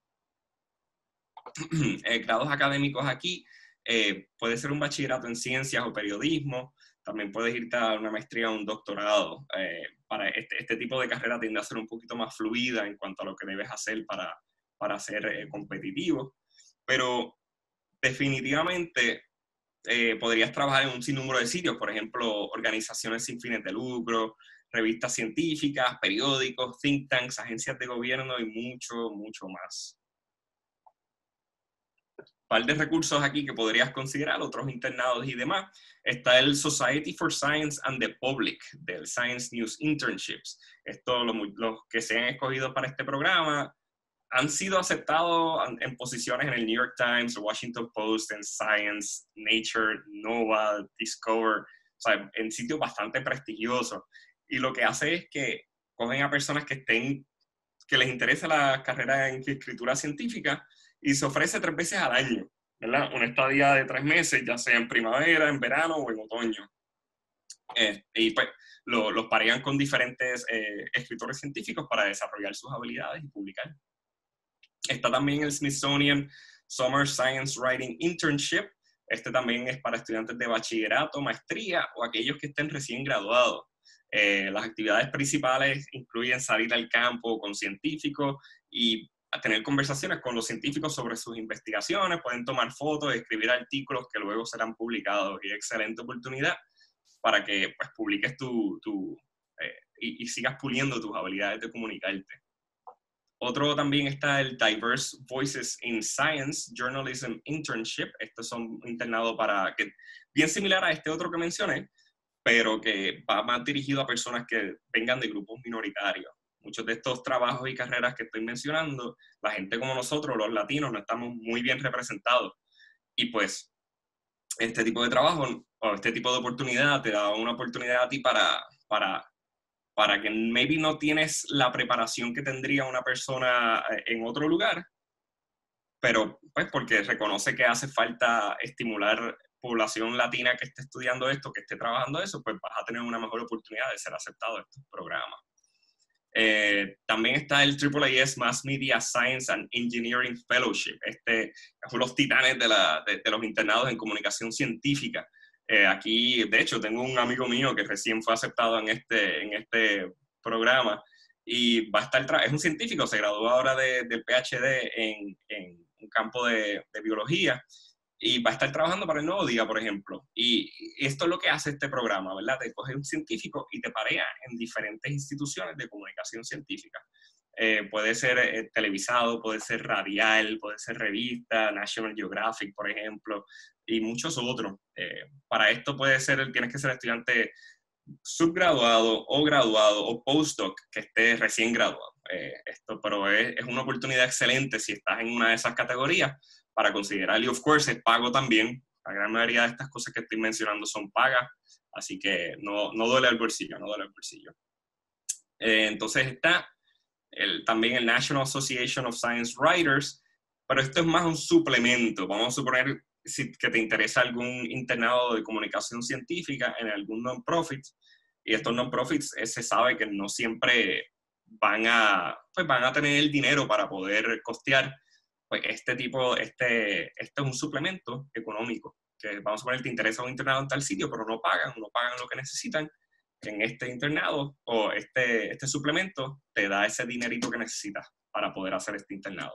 Grados académicos aquí, puede ser un bachillerato en ciencias o periodismo, también puedes irte a una maestría o un doctorado. Para este tipo de carrera tiende a ser un poquito más fluida en cuanto a lo que debes hacer para ser competitivo, pero definitivamente podrías trabajar en un sinnúmero de sitios, por ejemplo, organizaciones sin fines de lucro, revistas científicas, periódicos, think tanks, agencias de gobierno y mucho, mucho más. par de recursos aquí que podrías considerar, otros internados y demás. Está el Society for Science and the Public, del Science News Internships. Los que se han escogido para este programa han sido aceptados en posiciones en el New York Times, Washington Post, en Science, Nature, Nova, Discover, o sea, en sitios bastante prestigiosos. Y lo que hace es que cogen a personas que les interesa la carrera en escritura científica y se ofrece 3 veces al año, ¿verdad? Una estadía de 3 meses, ya sea en primavera, en verano o en otoño. Y pues los parean con diferentes escritores científicos para desarrollar sus habilidades y publicar. Está también el Smithsonian Summer Science Writing Internship. Este también es para estudiantes de bachillerato, maestría o aquellos que estén recién graduados. Las actividades principales incluyen salir al campo con científicos y a tener conversaciones con los científicos sobre sus investigaciones, pueden tomar fotos, escribir artículos que luego serán publicados. Y excelente oportunidad para que pues, publiques y sigas puliendo tus habilidades de comunicarte. Otro también está el Diverse Voices in Science Journalism Internship. Estos son internados bien similar a este otro que mencioné, pero que va más dirigido a personas que vengan de grupos minoritarios. Muchos de estos trabajos y carreras que estoy mencionando, la gente como nosotros, los latinos, no estamos muy bien representados. Y pues este tipo de trabajo o este tipo de oportunidad te da una oportunidad a ti para que maybe no tienes la preparación que tendría una persona en otro lugar, pero pues porque reconoce que hace falta estimular población latina que esté estudiando esto, que esté trabajando eso, pues vas a tener una mejor oportunidad de ser aceptado en estos programas. También está el AAAS Mass Media Science and Engineering Fellowship. Son los titanes de los internados en comunicación científica. Aquí, de hecho, tengo un amigo mío que recién fue aceptado en este programa y va a estar, es un científico, se graduó ahora del PhD en un campo de biología y va a estar trabajando para el Nuevo Día, por ejemplo. Y esto es lo que hace este programa, ¿verdad? Te coge un científico y te parea en diferentes instituciones de comunicación científica. Puede ser televisado, puede ser radial, puede ser revista, National Geographic, por ejemplo, y muchos otros. Para esto tienes que ser estudiante subgraduado o graduado o postdoc que esté recién graduado. Pero es una oportunidad excelente si estás en una de esas categorías para considerar, y of course es pago también. La gran mayoría de estas cosas que estoy mencionando son pagas, así que no duele al bolsillo, no duele al bolsillo. Entonces está también el National Association of Science Writers, pero esto es más un suplemento. Vamos a suponer que te interesa algún internado de comunicación científica en algún non-profit, y estos non-profits se sabe que no siempre van a tener el dinero para poder costear. Pues este es un suplemento económico, que vamos a suponer te interesa un internado en tal sitio, pero no pagan lo que necesitan. En este internado o este suplemento te da ese dinerito que necesitas para poder hacer este internado.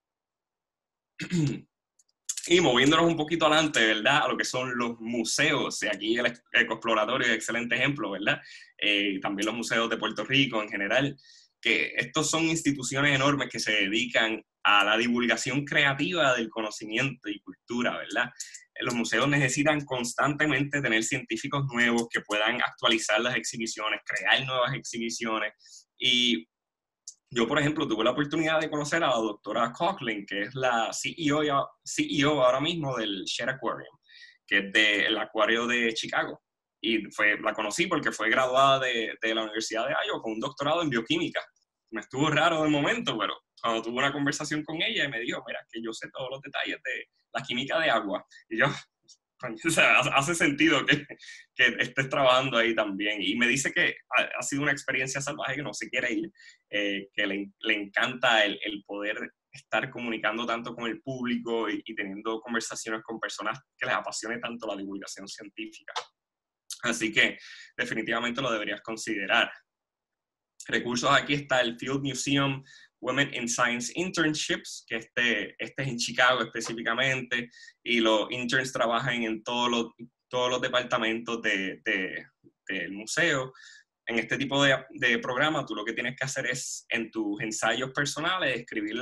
Y moviéndonos un poquito adelante, ¿verdad? A lo que son los museos. Y aquí el Ecoexploratorio es un excelente ejemplo, ¿verdad? También los museos de Puerto Rico en general, que estos son instituciones enormes que se dedican a la divulgación creativa del conocimiento y cultura, ¿verdad? Los museos necesitan constantemente tener científicos nuevos que puedan actualizar las exhibiciones, crear nuevas exhibiciones. Y yo, por ejemplo, tuve la oportunidad de conocer a la doctora Coughlin, que es la CEO ahora mismo del Shedd Aquarium, que es del acuario de Chicago. Y la conocí porque fue graduada de la Universidad de Iowa con un doctorado en bioquímica. Me estuvo raro de momento, pero cuando tuve una conversación con ella, me dijo, mira, que yo sé todos los detalles de la química de agua. Y yo, o sea, hace sentido que estés trabajando ahí también. Y me dice que ha sido una experiencia salvaje, que no se quiere ir, que le encanta el poder estar comunicando tanto con el público y teniendo conversaciones con personas que les apasione tanto la divulgación científica. Así que definitivamente lo deberías considerar. Recursos, aquí está el Field Museum Women in Science Internships, que este es en Chicago específicamente, y los interns trabajan en todos los departamentos del museo. En este tipo de programa, tú lo que tienes que hacer es, en tus ensayos personales, escribir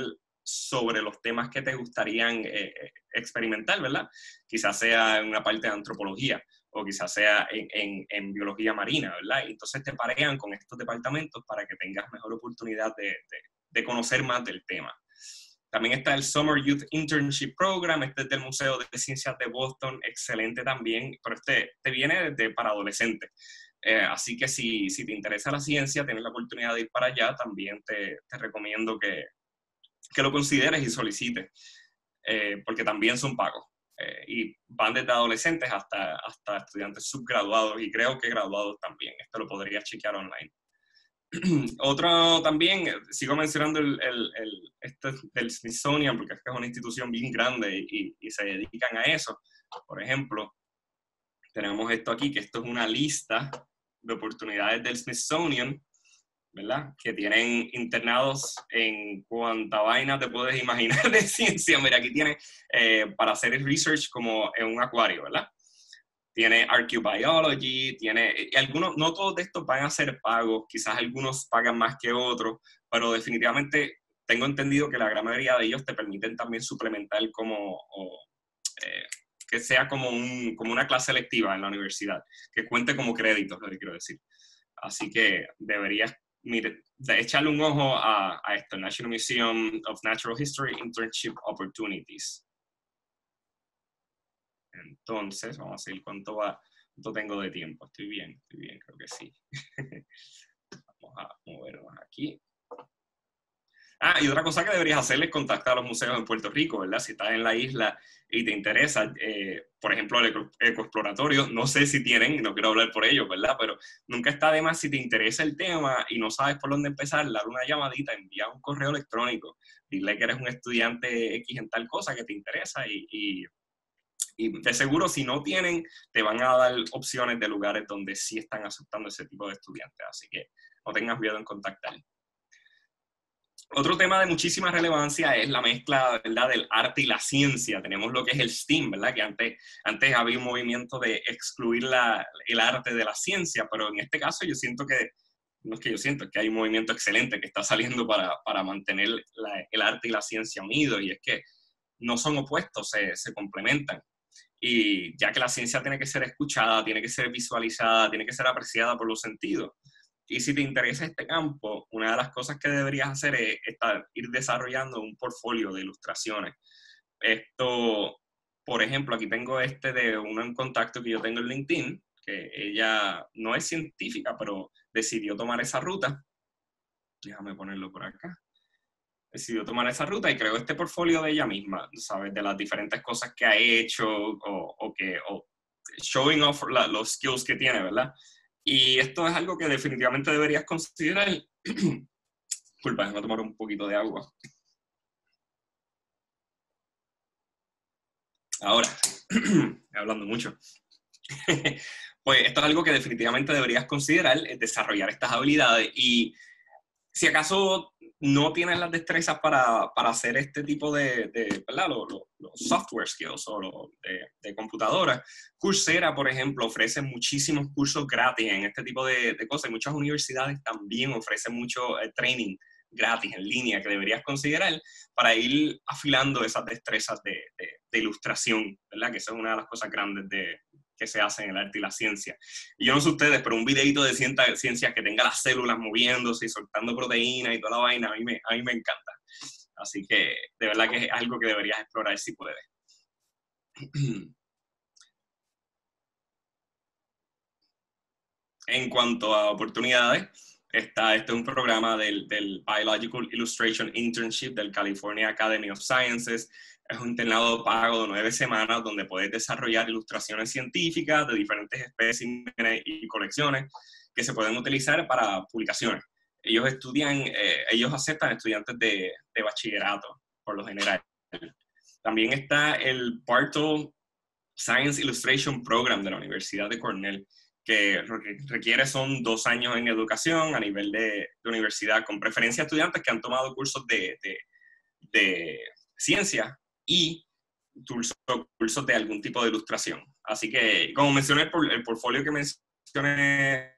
sobre los temas que te gustarían experimentar, ¿verdad? Quizás sea en una parte de antropología o quizás sea en biología marina, ¿verdad? Y entonces te parean con estos departamentos para que tengas mejor oportunidad de conocer más del tema. También está el Summer Youth Internship Program, este es del Museo de Ciencias de Boston, excelente también, pero este viene para adolescentes. Así que si te interesa la ciencia, tienes la oportunidad de ir para allá, también te recomiendo que lo consideres y solicites, porque también son pagos. Y van desde adolescentes hasta estudiantes subgraduados y creo que graduados también. Esto lo podrías chequear online. Otro también, sigo mencionando este del Smithsonian, porque es que es una institución bien grande y se dedican a eso. Por ejemplo, tenemos esto aquí, que esto es una lista de oportunidades del Smithsonian, ¿verdad? Que tienen internados en cuanta vaina te puedes imaginar de ciencia. Mira, aquí tiene para hacer el research como en un acuario, ¿verdad? Tiene Archaeobiology, y algunos, no todos de estos van a ser pagos, quizás algunos pagan más que otros, pero definitivamente tengo entendido que la gran mayoría de ellos te permiten también suplementar que sea como una clase electiva en la universidad, que cuente como créditos, lo que quiero decir. Así que deberías echarle un ojo a esto, National Museum of Natural History Internship Opportunities. Entonces, vamos a ver cuánto tengo de tiempo. Estoy bien, creo que sí. Vamos a movernos aquí. Y otra cosa que deberías hacer es contactar a los museos en Puerto Rico, ¿verdad? Si estás en la isla y te interesa, por ejemplo, el ecoexploratorio, no sé si tienen, no quiero hablar por ellos, ¿verdad? Pero nunca está de más si te interesa el tema y no sabes por dónde empezar, dar una llamadita, enviar un correo electrónico, dile que eres un estudiante X en tal cosa que te interesa y de seguro si no tienen, te van a dar opciones de lugares donde sí están aceptando ese tipo de estudiantes. Así que no tengas miedo en contactar. Otro tema de muchísima relevancia es la mezcla, ¿verdad?, del arte y la ciencia. Tenemos lo que es el STEAM, ¿verdad? Que antes había un movimiento de excluir el arte de la ciencia, pero en este caso yo siento que, no es que yo siento, es que hay un movimiento excelente que está saliendo para mantener el arte y la ciencia unidos, y es que no son opuestos, se complementan. Y ya que la ciencia tiene que ser escuchada, tiene que ser visualizada, tiene que ser apreciada por los sentidos. Y si te interesa este campo, una de las cosas que deberías hacer es ir desarrollando un portfolio de ilustraciones. Esto, por ejemplo, aquí tengo de un contacto que yo tengo en LinkedIn, que ella no es científica, pero decidió tomar esa ruta. Déjame ponerlo por acá. Decidió tomar esa ruta y creó este portfolio de ella misma, ¿sabes? De las diferentes cosas que ha hecho o showing off los skills que tiene, ¿verdad? Y esto es algo que definitivamente deberías considerar. Disculpa, déjame tomar un poquito de agua. Ahora, hablando mucho. Pues esto es algo que definitivamente deberías considerar, es desarrollar estas habilidades. Y si acaso no tienes las destrezas para hacer este tipo ¿verdad? Los software skills o de computadoras, Coursera, por ejemplo, ofrece muchísimos cursos gratis en este tipo de cosas. Muchas universidades también ofrecen mucho training gratis en línea que deberías considerar para ir afilando esas destrezas de ilustración, ¿verdad? Que esa es una de las cosas grandes que se hace en el arte y la ciencia. Y yo no sé ustedes, pero un videito de ciencias que tenga las células moviéndose y soltando proteínas y toda la vaina, a mí me encanta. Así que de verdad que es algo que deberías explorar si puedes. En cuanto a oportunidades, este es un programa del Biological Illustration Internship del California Academy of Sciences. Es un internado pago de 9 semanas donde puedes desarrollar ilustraciones científicas de diferentes especímenes y colecciones que se pueden utilizar para publicaciones. Ellos aceptan estudiantes de bachillerato, por lo general. También está el Bartle Science Illustration Program de la Universidad de Cornell, que requiere son 2 años en educación a nivel de universidad, con preferencia a estudiantes que han tomado cursos de ciencia y cursos de algún tipo de ilustración. Así que, como mencioné, el portfolio que mencioné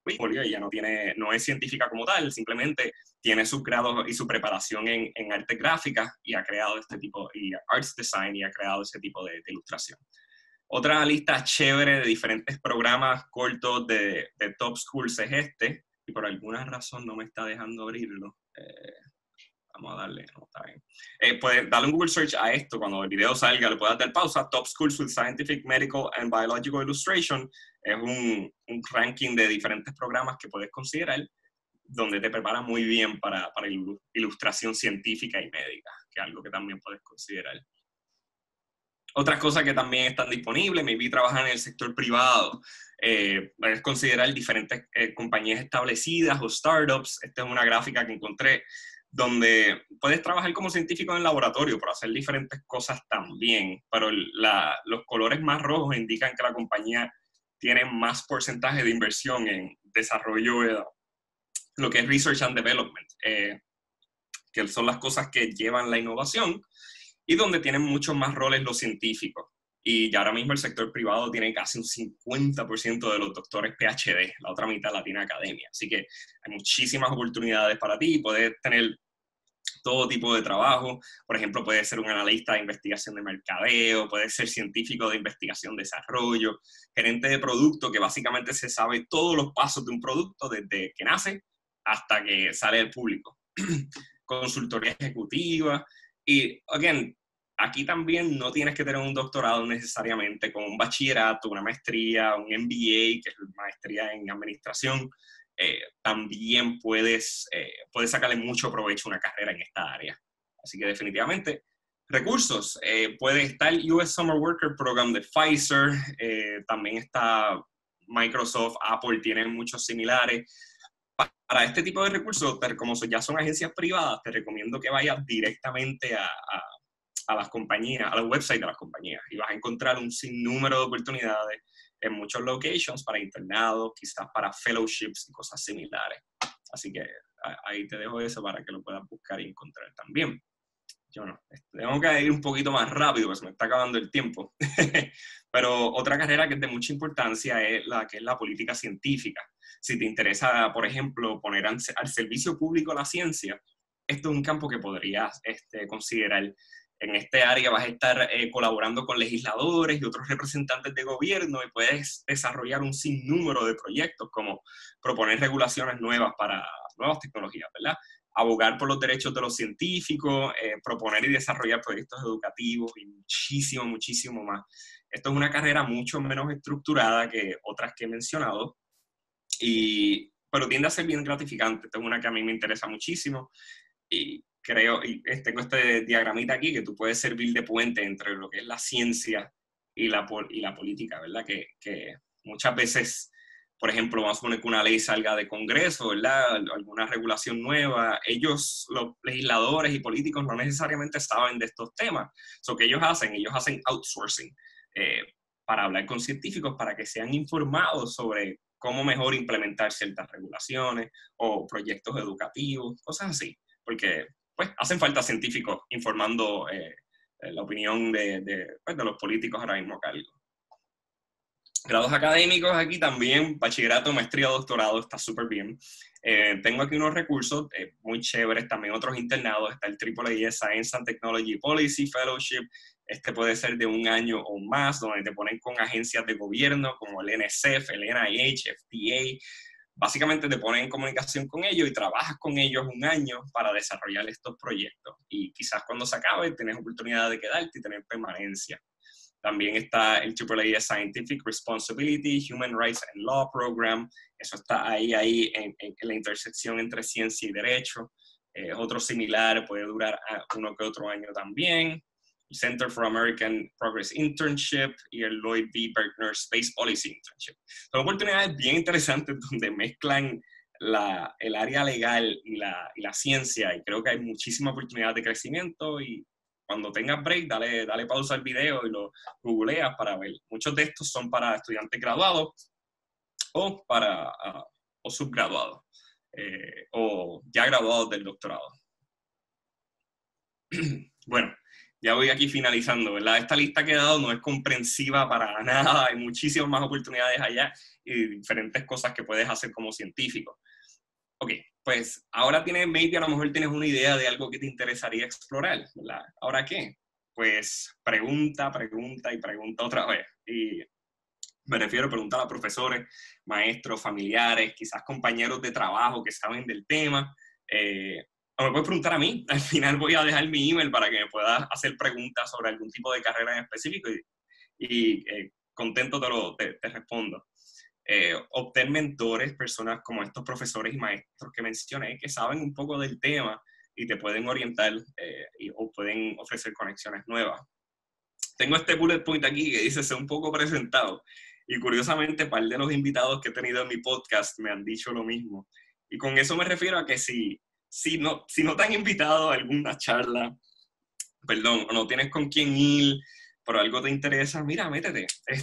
portfolio. Ella no es científica como tal, simplemente tiene sus grados y su preparación en artes gráficas y ha creado y arts design, y ha creado ese tipo de ilustración. Otra lista chévere de diferentes programas cortos de Top Schools es y por alguna razón no me está dejando abrirlo. Vamos a darle, no, está bien. Puedes darle un Google search a esto, cuando el video salga le puedes dar pausa. Top Schools with Scientific, Medical and Biological Illustration es un ranking de diferentes programas que puedes considerar, donde te prepara muy bien para ilustración científica y médica, que es algo que también puedes considerar. Otras cosas que también están disponibles, maybe trabajar en el sector privado, puedes considerar diferentes compañías establecidas o startups. Esta es una gráfica que encontré donde puedes trabajar como científico en el laboratorio por hacer diferentes cosas también, pero los colores más rojos indican que la compañía tiene más porcentaje de inversión en desarrollo, lo que es Research and Development, que son las cosas que llevan la innovación, y donde tienen muchos más roles los científicos. Y ya ahora mismo el sector privado tiene casi un 50% de los doctores PhD, la otra mitad la tiene academia. Así que hay muchísimas oportunidades para ti, puedes tener todo tipo de trabajo. Por ejemplo, puedes ser un analista de investigación de mercadeo, puedes ser científico de investigación de desarrollo, gerente de producto, que básicamente se sabe todos los pasos de un producto desde que nace hasta que sale al público. Consultoría ejecutiva. Y, again, aquí también no tienes que tener un doctorado necesariamente, con un bachillerato, una maestría, un MBA, que es maestría en administración. También puedes sacarle mucho provecho a una carrera en esta área. Así que definitivamente, recursos. Puede estar el US Summer Worker Program de Pfizer, también está Microsoft, Apple, tienen muchos similares. Para este tipo de recursos, como ya son agencias privadas, te recomiendo que vayas directamente a las compañías, a los websites de las compañías, y vas a encontrar un sinnúmero de oportunidades en muchos locations para internados, quizás para fellowships y cosas similares. Así que ahí te dejo eso para que lo puedas buscar y encontrar también. Yo no, tengo que ir un poquito más rápido porque se me está acabando el tiempo. Pero otra carrera que es de mucha importancia es la que es la política científica. Si te interesa, por ejemplo, poner al servicio público la ciencia, esto es un campo que podrías considerar. En este área vas a estar colaborando con legisladores y otros representantes de gobierno, y puedes desarrollar un sinnúmero de proyectos, como proponer regulaciones nuevas para nuevas tecnologías, ¿verdad? Abogar por los derechos de los científicos, proponer y desarrollar proyectos educativos y muchísimo, muchísimo más. Esto es una carrera mucho menos estructurada que otras que he mencionado, pero tiende a ser bien gratificante. Esta es una que a mí me interesa muchísimo, y tengo este diagramita aquí que tú puedes servir de puente entre lo que es la ciencia y la política, ¿verdad? Que muchas veces, por ejemplo, vamos a suponer que una ley salga de Congreso, ¿verdad? Alguna regulación nueva, los legisladores y políticos no necesariamente saben de estos temas. ¿Qué ellos hacen? Ellos hacen outsourcing para hablar con científicos para que sean informados sobre cómo mejor implementar ciertas regulaciones o proyectos educativos, cosas así. Porque pues hacen falta científicos informando la opinión de los políticos ahora mismo a cargo. Grados académicos aquí también, bachillerato, maestría, doctorado, está súper bien. Tengo aquí unos recursos muy chéveres, también otros internados. Está el AAA Science and Technology Policy Fellowship. Este puede ser de 1 año o más, donde te ponen con agencias de gobierno como el NSF, el NIH, FDA. Básicamente te ponen en comunicación con ellos y trabajas con ellos 1 año para desarrollar estos proyectos. Y quizás cuando se acabe tienes oportunidad de quedarte y tener permanencia. También está el AAA Scientific Responsibility, Human Rights and Law Program. Eso está ahí en la intersección entre ciencia y derecho. Otro similar puede durar 1 que otro año también. El Center for American Progress Internship y el Lloyd B. Berkner Space Policy Internship. Son oportunidades bien interesantes donde mezclan el área legal y la ciencia, y creo que hay muchísima oportunidad de crecimiento. Y cuando tengas break, dale pausa al video y lo googleas para ver. Muchos de estos son para estudiantes graduados o o subgraduados o ya graduados del doctorado. Bueno, ya voy aquí finalizando, ¿verdad? Esta lista que he dado no es comprensiva para nada, hay muchísimas más oportunidades allá y diferentes cosas que puedes hacer como científico. Ok, pues ahora maybe a lo mejor tienes una idea de algo que te interesaría explorar, ¿verdad? ¿Ahora qué? Pues pregunta, pregunta y pregunta otra vez. Y me refiero a preguntar a profesores, maestros, familiares, quizás compañeros de trabajo que saben del tema. O me puedes preguntar a mí. Al final voy a dejar mi email para que me puedas hacer preguntas sobre algún tipo de carrera en específico y contento te respondo. Obtener mentores, personas como estos profesores y maestros que mencioné, que saben un poco del tema y te pueden orientar o pueden ofrecer conexiones nuevas. Tengo este bullet point aquí que dice, sé un poco presentado. Y curiosamente, par de los invitados que he tenido en mi podcast me han dicho lo mismo. Y con eso me refiero a que si no te han invitado a alguna charla, perdón, o no tienes con quién ir, pero algo te interesa, mira, métete.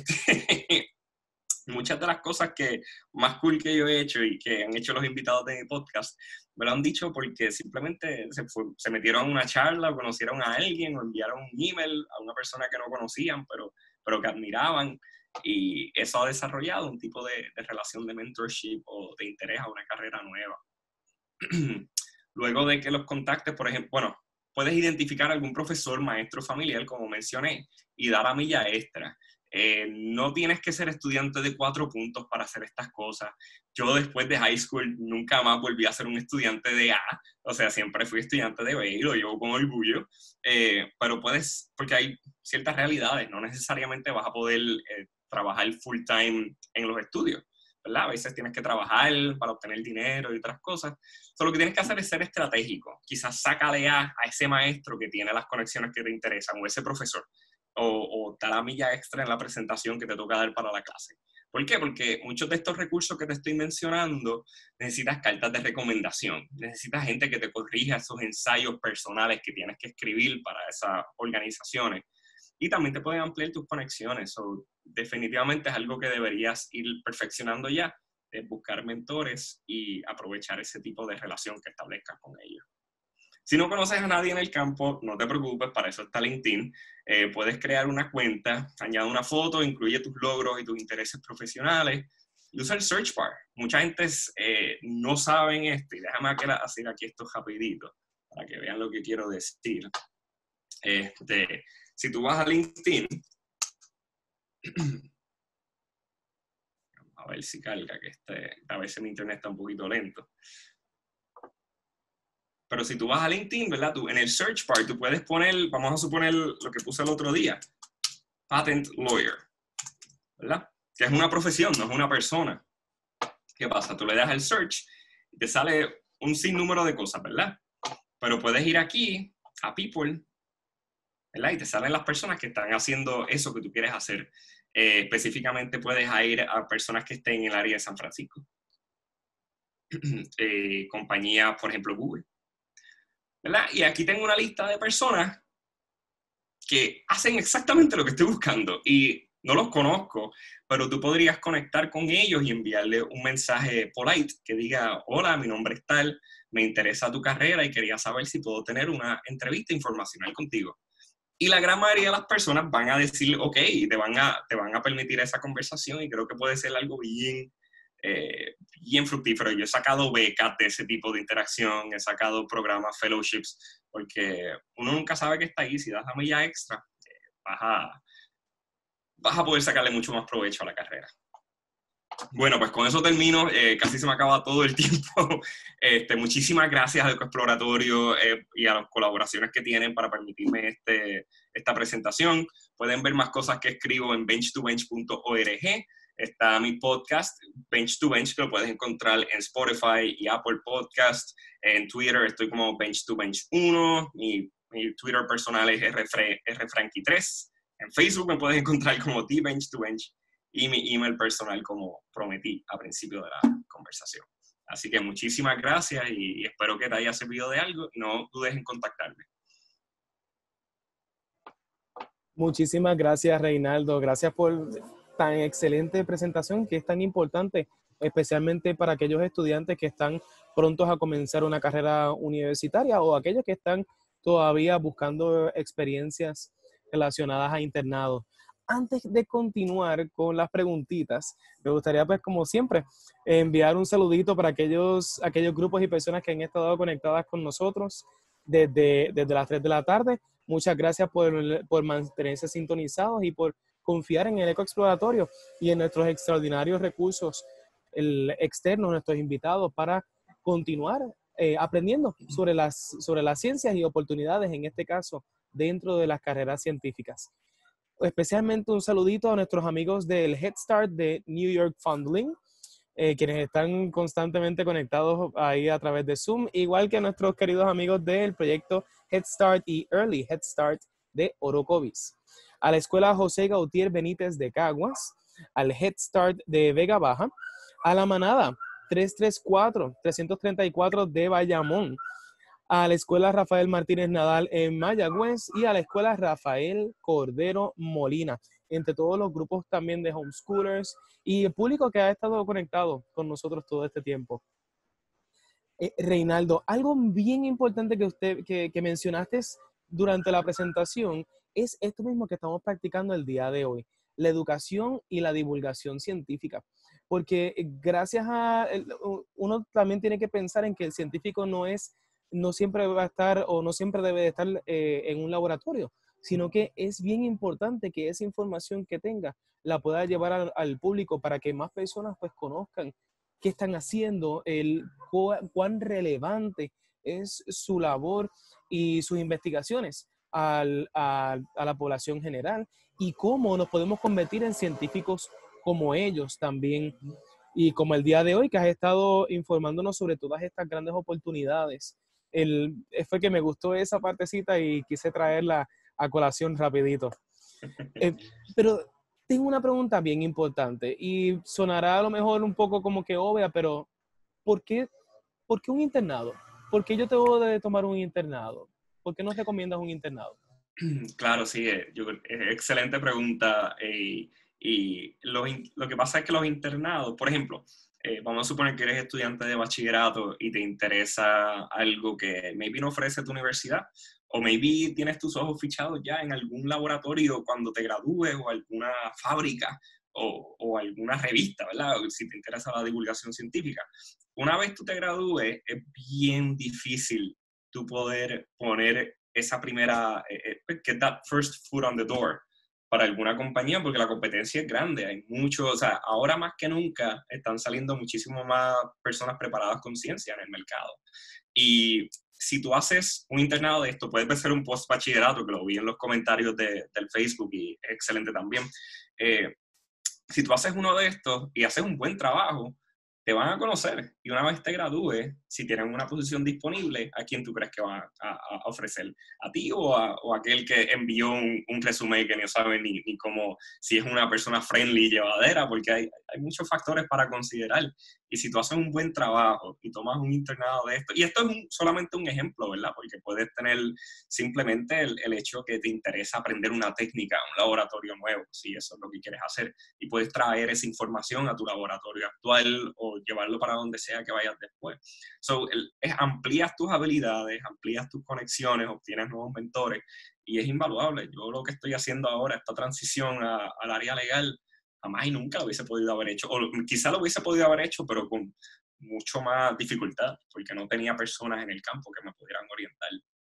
Muchas de las cosas que más cool que yo he hecho y que han hecho los invitados de mi podcast, me lo han dicho porque simplemente se metieron a una charla, o conocieron a alguien, o enviaron un email a una persona que no conocían, pero que admiraban, y eso ha desarrollado un tipo de relación de mentorship o de interés a una carrera nueva. Luego de que los contactes, por ejemplo, bueno, puedes identificar algún profesor, maestro, familiar, como mencioné, y dar la milla extra. No tienes que ser estudiante de 4 puntos para hacer estas cosas. Yo después de high school nunca más volví a ser un estudiante de A, o sea, siempre fui estudiante de B y lo llevo con orgullo, pero porque hay ciertas realidades, no necesariamente vas a poder trabajar full time en los estudios, ¿verdad? A veces tienes que trabajar para obtener dinero y otras cosas. Lo que tienes que hacer es ser estratégico. Quizás sácale a ese maestro que tiene las conexiones que te interesan o ese profesor, o da la milla extra en la presentación que te toca dar para la clase. ¿Por qué? Porque muchos de estos recursos que te estoy mencionando necesitas cartas de recomendación, necesitas gente que te corrija esos ensayos personales que tienes que escribir para esas organizaciones. Y también te pueden ampliar tus conexiones. Definitivamente es algo que deberías ir perfeccionando ya, buscar mentores y aprovechar ese tipo de relación que establezcas con ellos. Si no conoces a nadie en el campo, no te preocupes, para eso está LinkedIn. Puedes crear una cuenta, añade una foto, incluye tus logros y tus intereses profesionales y usa el search bar. Mucha gente no saben esto, y déjame hacer aquí esto rapidito para que vean lo que quiero decir. Si tú vas a LinkedIn, a ver si carga, que a veces mi internet está un poquito lento. Pero si tú vas a LinkedIn, ¿verdad? Tú en el search bar tú puedes poner, vamos a suponer lo que puse el otro día, patent lawyer, ¿verdad? Que es una profesión, no es una persona. ¿Qué pasa? Tú le das el search y te sale un sinnúmero de cosas, ¿verdad? Pero puedes ir aquí a people, ¿verdad? Y te salen las personas que están haciendo eso que tú quieres hacer. Específicamente puedes ir a personas que estén en el área de San Francisco. Compañías, por ejemplo, Google, ¿verdad? Y aquí tengo una lista de personas que hacen exactamente lo que estoy buscando y no los conozco, pero tú podrías conectar con ellos y enviarle un mensaje polite que diga, hola, mi nombre es tal, me interesa tu carrera y quería saber si puedo tener una entrevista informacional contigo. Y la gran mayoría de las personas van a decir, ok, y te van a permitir esa conversación, y creo que puede ser algo bien fructífero. Yo he sacado becas de ese tipo de interacción, he sacado programas, fellowships, porque uno nunca sabe que está ahí. Si das la milla extra, vas a poder sacarle mucho más provecho a la carrera. Bueno, pues con eso termino. Casi se me acaba todo el tiempo. Muchísimas gracias al Ecoexploratorio y a las colaboraciones que tienen para permitirme esta presentación. Pueden ver más cosas que escribo en bench2bench.org. Está mi podcast, Bench to Bench, que lo puedes encontrar en Spotify y Apple Podcast. En Twitter estoy como Bench2Bench1. Mi Twitter personal es rfranky3. En Facebook me puedes encontrar como TBench2Bench. Y mi email personal, como prometí al principio de la conversación. Así que muchísimas gracias y espero que te haya servido de algo y no dudes en contactarme. Muchísimas gracias, Reinaldo. Gracias por tan excelente presentación que es tan importante, especialmente para aquellos estudiantes que están prontos a comenzar una carrera universitaria o aquellos que están todavía buscando experiencias relacionadas a internados. Antes de continuar con las preguntitas, me gustaría, pues, como siempre, enviar un saludito para aquellos grupos y personas que han estado conectadas con nosotros desde las 3 de la tarde. Muchas gracias por mantenerse sintonizados y por confiar en el Eco Exploratorio y en nuestros extraordinarios recursos externos, nuestros invitados, para continuar aprendiendo sobre las ciencias y oportunidades, en este caso, dentro de las carreras científicas. Especialmente un saludito a nuestros amigos del Head Start de New York Fundling, quienes están constantemente conectados ahí a través de Zoom, igual que a nuestros queridos amigos del proyecto Head Start y Early Head Start de Orocovis, a la Escuela José Gautier Benítez de Caguas, al Head Start de Vega Baja, a la Manada 334 de Bayamón, a la Escuela Rafael Martínez Nadal en Mayagüez y a la Escuela Rafael Cordero Molina, entre todos los grupos también de homeschoolers y el público que ha estado conectado con nosotros todo este tiempo. Reinaldo, algo bien importante que mencionaste durante la presentación es esto mismo que estamos practicando el día de hoy, la educación y la divulgación científica. Porque gracias a, uno también tiene que pensar en que el científico no siempre va a estar o no siempre debe de estar en un laboratorio, sino que es bien importante que esa información que tenga la pueda llevar al público para que más personas pues conozcan qué están haciendo, cuán relevante es su labor y sus investigaciones a la población general y cómo nos podemos convertir en científicos como ellos también. Y como el día de hoy, que has estado informándonos sobre todas estas grandes oportunidades. Fue que me gustó esa partecita y quise traerla a colación rapidito. Pero tengo una pregunta bien importante y sonará a lo mejor un poco como que obvia, pero ¿por qué un internado? ¿Por qué yo tengo de tomar un internado? ¿Por qué nos recomiendas un internado? Claro, sí, excelente pregunta. Y lo que pasa es que los internados, por ejemplo, vamos a suponer que eres estudiante de bachillerato y te interesa algo que maybe no ofrece tu universidad, o maybe tienes tus ojos fichados ya en algún laboratorio cuando te gradúes, o alguna fábrica, o alguna revista, ¿verdad? Si te interesa la divulgación científica. Una vez tú te gradúes, es bien difícil tú poder poner esa primera, get that first foot on the door para alguna compañía, porque la competencia es grande, hay mucho, o sea, ahora más que nunca están saliendo muchísimo más personas preparadas con ciencia en el mercado. Y si tú haces un internado de esto, puedes hacer un post bachillerato, que lo vi en los comentarios del Facebook y es excelente también. Si tú haces uno de estos y haces un buen trabajo, te van a conocer, y una vez te gradúes, si tienen una posición disponible, ¿a quién tú crees que van a ofrecer? ¿A ti o a aquel que envió un resumen que no sabe ni cómo, si es una persona friendly y llevadera? Porque hay muchos factores para considerar. Y si tú haces un buen trabajo y tomas un internado de esto, y esto es solamente un ejemplo, ¿verdad? Porque puedes tener simplemente el hecho que te interesa aprender una técnica, un laboratorio nuevo, si eso es lo que quieres hacer, y puedes traer esa información a tu laboratorio actual o llevarlo para donde sea que vayas después. Amplías tus habilidades, amplías tus conexiones, obtienes nuevos mentores, y es invaluable. Yo lo que estoy haciendo ahora, esta transición al área legal, jamás y nunca lo hubiese podido haber hecho, o quizá lo hubiese podido haber hecho, pero con mucho más dificultad, porque no tenía personas en el campo que me pudieran orientar.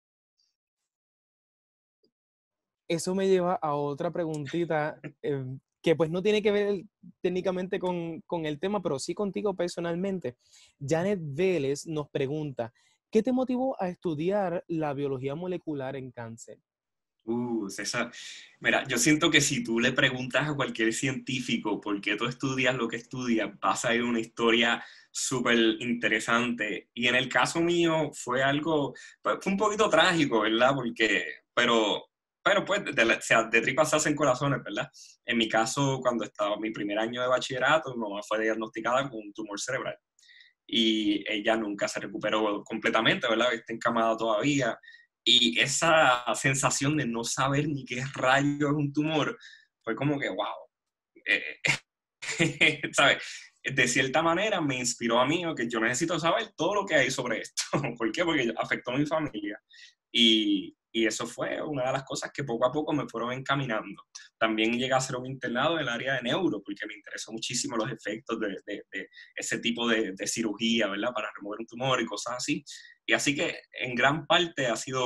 Eso me lleva a otra preguntita que pues no tiene que ver técnicamente con el tema, pero sí contigo personalmente. Janet Vélez nos pregunta, ¿qué te motivó a estudiar la biología molecular en cáncer? César, mira, yo siento que si tú le preguntas a cualquier científico por qué tú estudias lo que estudias, vas a ir una historia súper interesante. Y en el caso mío fue fue un poquito trágico, ¿verdad? Pero pues, de tripas se hacen corazones, ¿verdad? En mi caso, cuando estaba en mi primer año de bachillerato, mi mamá fue diagnosticada con un tumor cerebral. Y ella nunca se recuperó completamente, ¿verdad? Está encamada todavía. Y esa sensación de no saber ni qué rayo es un tumor, fue como que, wow. ¿Sabes? De cierta manera me inspiró a mí, que yo necesito saber todo lo que hay sobre esto. ¿Por qué? Porque afectó a mi familia. Y eso fue una de las cosas que poco a poco me fueron encaminando. También llegué a hacer un internado en el área de neuro, porque me interesó muchísimo los efectos de ese tipo de cirugía, ¿verdad? Para remover un tumor y cosas así. Y así que en gran parte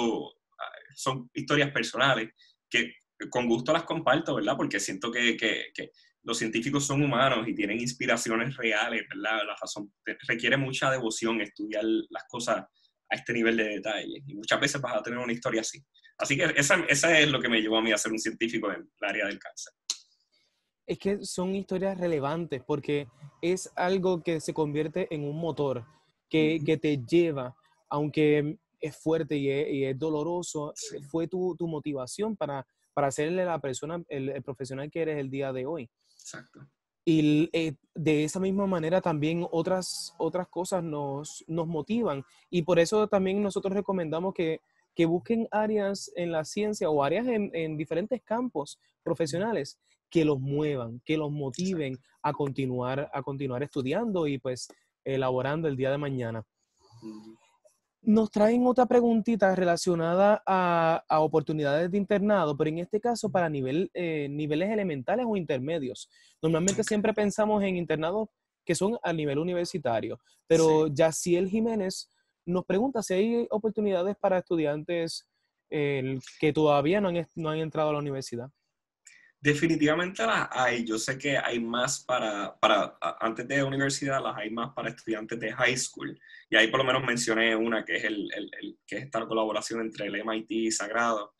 son historias personales que con gusto las comparto, ¿verdad? Porque siento que los científicos son humanos y tienen inspiraciones reales, ¿verdad? La razón requiere mucha devoción estudiar las cosas a este nivel de detalle. Y muchas veces vas a tener una historia así. Así que esa es lo que me llevó a mí a ser un científico en el área del cáncer. Es que son historias relevantes porque es algo que se convierte en un motor que te lleva, aunque es fuerte y es doloroso, Sí, fue tu motivación para serle la persona, el profesional que eres el día de hoy. exacto. Y de esa misma manera también otras cosas nos motivan. Y por eso también nosotros recomendamos que busquen áreas en la ciencia o áreas en diferentes campos profesionales que los muevan, que los motiven Exacto. a continuar estudiando y pues elaborando el día de mañana. Mm. Nos traen otra preguntita relacionada a oportunidades de internado, pero en este caso para niveles elementales o intermedios. Normalmente Okay. siempre pensamos en internados que son a nivel universitario, pero Sí. Yaciel Jiménez nos pregunta si hay oportunidades para estudiantes que todavía no han entrado a la universidad. Definitivamente las hay. Yo sé que hay más antes de universidad, las hay más para estudiantes de high school. Y ahí por lo menos mencioné una que es, que es esta colaboración entre el MIT y Sagrado,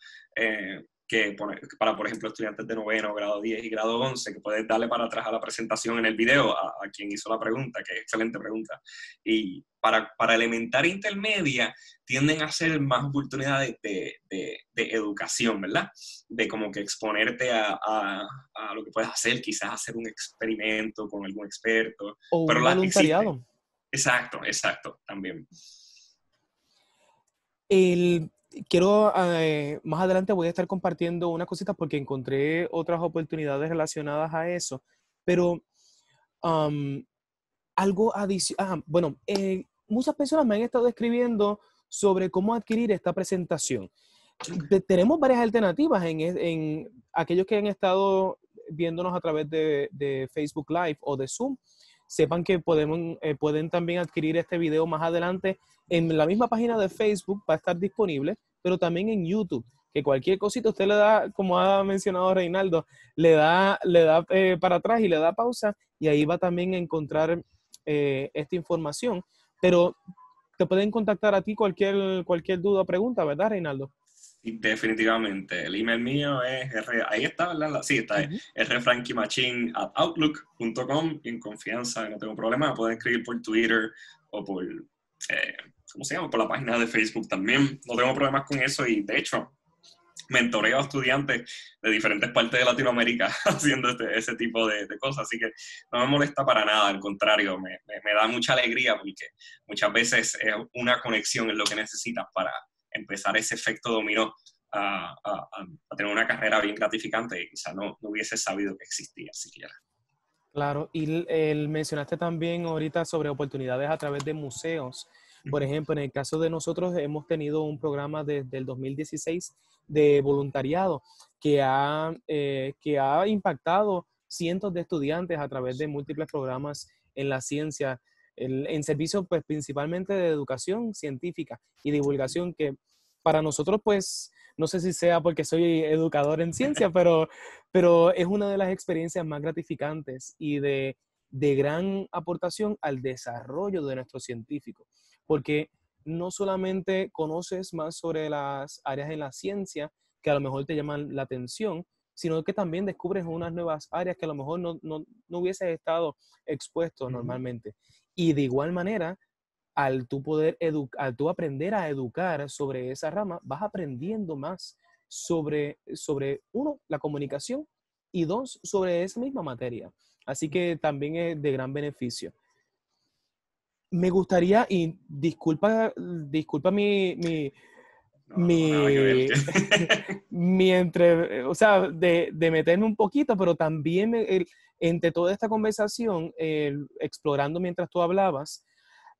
para, por ejemplo, estudiantes de noveno, grado 10 y grado 11, que puedes darle para atrás a la presentación en el video a quien hizo la pregunta, que es excelente pregunta. Y para elemental e intermedia tienden a ser más oportunidades de educación, ¿verdad? De como que exponerte a lo que puedes hacer, quizás hacer un experimento con algún experto, O pero un las existen. voluntariado. Exacto, también. El, más adelante voy a estar compartiendo unas cositas porque encontré otras oportunidades relacionadas a eso, pero um, algo adicional. Bueno, muchas personas me han estado escribiendo sobre cómo adquirir esta presentación. Okay. Tenemos varias alternativas en aquellos que han estado viéndonos a través de Facebook Live o de Zoom. Sepan que pueden también adquirir este video más adelante en la misma página de Facebook, va a estar disponible, pero también en YouTube, que cualquier cosita usted le da, como ha mencionado Reinaldo, le da para atrás y le da pausa y ahí va también a encontrar esta información. Pero te pueden contactar a ti cualquier duda o pregunta, ¿verdad, Reinaldo? Y definitivamente. El email mío es ahí está, ¿verdad? Sí, está ahí. Ujú. rfrankimachin@outlook.com. En confianza, no tengo problema. Me pueden escribir por Twitter o por, ¿cómo se llama? Por la página de Facebook también. No tengo problemas con eso y, de hecho, mentoreo a estudiantes de diferentes partes de Latinoamérica haciendo ese tipo de cosas, así que no me molesta para nada, al contrario, me da mucha alegría porque muchas veces una conexión es lo que necesitas para empezar ese efecto dominó a tener una carrera bien gratificante y quizás no hubiese sabido que existía siquiera. Claro, y mencionaste también ahorita sobre oportunidades a través de museos. Por ejemplo, en el caso de nosotros hemos tenido un programa desde el 2016 de voluntariado que ha impactado cientos de estudiantes a través de múltiples programas en la ciencia, en servicios pues principalmente de educación científica y divulgación que para nosotros pues no sé si sea porque soy educador en ciencia, pero es una de las experiencias más gratificantes y de gran aportación al desarrollo de nuestros científicos, porque no solamente conoces más sobre las áreas en la ciencia que a lo mejor te llaman la atención, sino que también descubres unas nuevas áreas que a lo mejor no hubieses estado expuesto normalmente. Y de igual manera, al tú aprender a educar sobre esa rama, vas aprendiendo más sobre uno, la comunicación y dos, sobre esa misma materia. Así que también es de gran beneficio. Me gustaría, y disculpa No, nada que ver. mi, o sea, de meterme un poquito, pero también entre toda esta conversación, explorando mientras tú hablabas,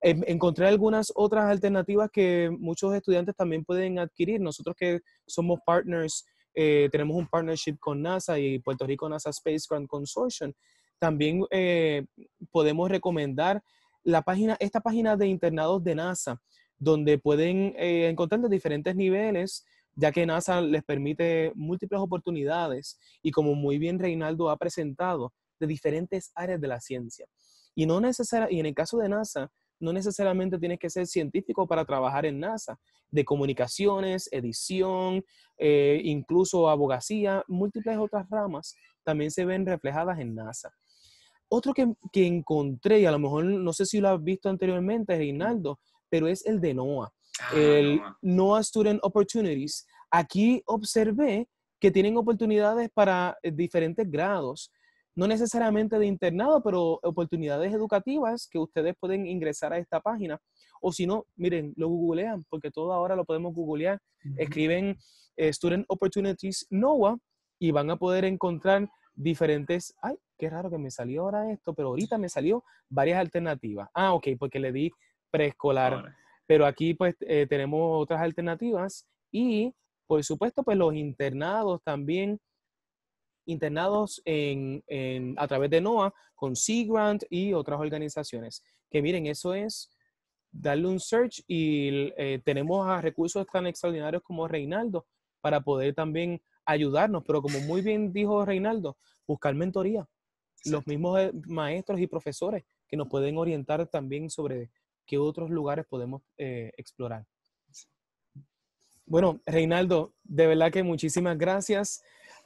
Encontré algunas otras alternativas que muchos estudiantes también pueden adquirir. Nosotros que somos partners, tenemos un partnership con NASA y Puerto Rico NASA Space Grant Consortium. También podemos recomendar esta página de internados de NASA, donde pueden encontrar de diferentes niveles, ya que NASA les permite múltiples oportunidades y como muy bien Reinaldo ha presentado, de diferentes áreas de la ciencia. Y en el caso de NASA, no necesariamente tienes que ser científico para trabajar en NASA, de comunicaciones, edición, incluso abogacía, múltiples otras ramas también se ven reflejadas en NASA. Otro que encontré, y a lo mejor no sé si lo has visto anteriormente, Reinaldo, pero es el de NOAA, el NOAA. NOAA Student Opportunities. Aquí observé que tienen oportunidades para diferentes grados, no necesariamente de internado, pero oportunidades educativas que ustedes pueden ingresar a esta página. O si no, miren, lo googlean, porque todo ahora lo podemos googlear. Escriben Student Opportunities NOAA y van a poder encontrar diferentes, ay, qué raro que me salió ahora esto, pero ahorita me salió varias alternativas. Ah, ok, porque le di preescolar. Ahora. Pero aquí pues tenemos otras alternativas y por supuesto pues los internados también, internados a través de NOAA con Sea Grant y otras organizaciones. Que miren, eso es darle un search y tenemos a recursos tan extraordinarios como Reinaldo para poder también ayudarnos, pero como muy bien dijo Reinaldo, buscar mentoría. Los mismos maestros y profesores que nos pueden orientar también sobre qué otros lugares podemos explorar. Bueno, Reinaldo, de verdad que muchísimas gracias.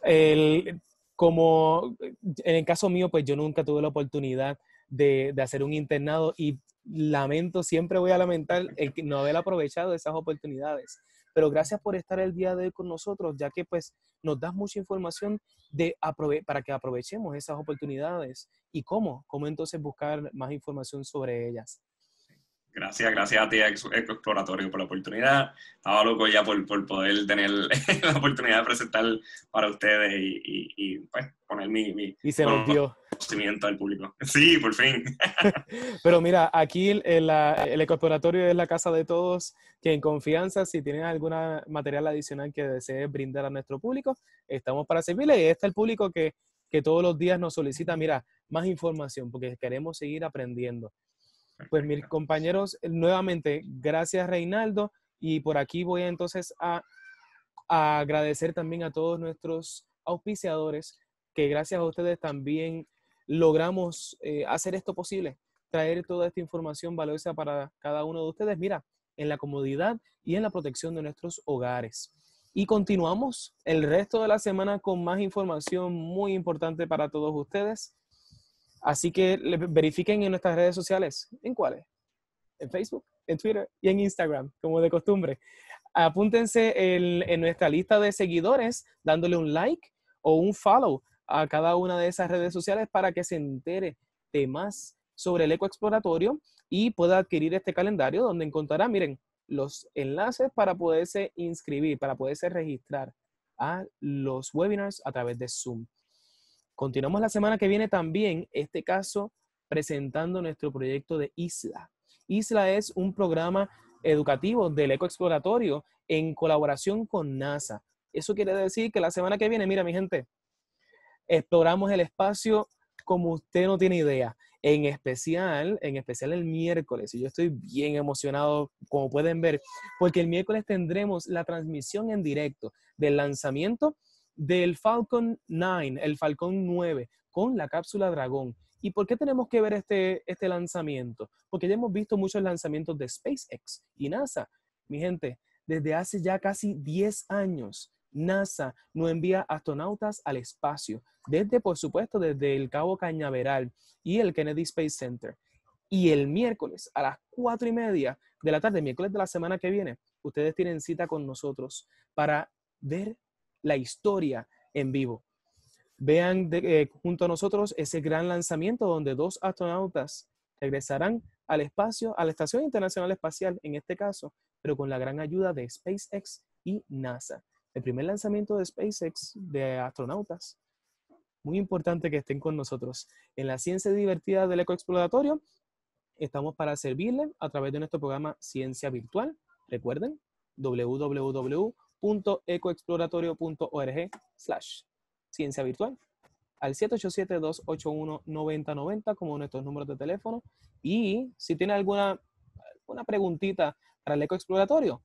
Como en el caso mío, pues yo nunca tuve la oportunidad de hacer un internado y siempre voy a lamentar el que no haber aprovechado esas oportunidades. Pero gracias por estar el día de hoy con nosotros, ya que pues nos das mucha información para que aprovechemos esas oportunidades y cómo entonces buscar más información sobre ellas. Gracias a ti, Exploratorio, por la oportunidad. Estaba loco ya por poder tener la oportunidad de presentar para ustedes y pues, poner mi Y se nos dio. conocimiento al público. Sí, por fin. Pero mira, aquí el Exploratorio es la casa de todos, que en confianza, si tienes algún material adicional que desees brindar a nuestro público, estamos para servirle. Y este es el público que todos los días nos solicita, mira, más información, porque queremos seguir aprendiendo. Pues mis compañeros, nuevamente, gracias Reinaldo, y por aquí voy entonces a agradecer también a todos nuestros auspiciadores, que gracias a ustedes también logramos hacer esto posible, traer toda esta información valiosa para cada uno de ustedes, mira, en la comodidad y en la protección de nuestros hogares. Y continuamos el resto de la semana con más información muy importante para todos ustedes. Así que verifiquen en nuestras redes sociales. ¿En cuáles? En Facebook, en Twitter y en Instagram, como de costumbre. Apúntense en nuestra lista de seguidores, dándole un like o un follow a cada una de esas redes sociales para que se entere de más sobre el ecoexploratorio y pueda adquirir este calendario donde encontrará, miren, los enlaces para poderse inscribir, para poderse registrar a los webinars a través de Zoom. Continuamos la semana que viene también, este caso, presentando nuestro proyecto de ISLA. ISLA es un programa educativo del ecoexploratorio en colaboración con NASA. Eso quiere decir que la semana que viene, mira mi gente, exploramos el espacio como usted no tiene idea. En especial el miércoles. Y yo estoy bien emocionado, como pueden ver, porque el miércoles tendremos la transmisión en directo del lanzamiento del Falcon 9, el Falcon 9, con la cápsula Dragón. ¿Y por qué tenemos que ver este lanzamiento? Porque ya hemos visto muchos lanzamientos de SpaceX y NASA. Mi gente, desde hace ya casi 10 años, NASA no envía astronautas al espacio, por supuesto, desde el Cabo Cañaveral y el Kennedy Space Center. Y el miércoles a las 4:30 de la tarde, miércoles de la semana que viene, ustedes tienen cita con nosotros para ver la historia en vivo. Vean junto a nosotros ese gran lanzamiento donde 2 astronautas regresarán al espacio, a la Estación Internacional Espacial, en este caso, pero con la gran ayuda de SpaceX y NASA. El primer lanzamiento de SpaceX de astronautas. Muy importante que estén con nosotros en la ciencia divertida del ecoexploratorio estamos para servirle a través de nuestro programa Ciencia Virtual. Recuerden, www.ecoexploratorio.org/ciencia virtual, al 787-281-9090 como nuestros números de teléfono. Y si tiene alguna preguntita para el Ecoexploratorio,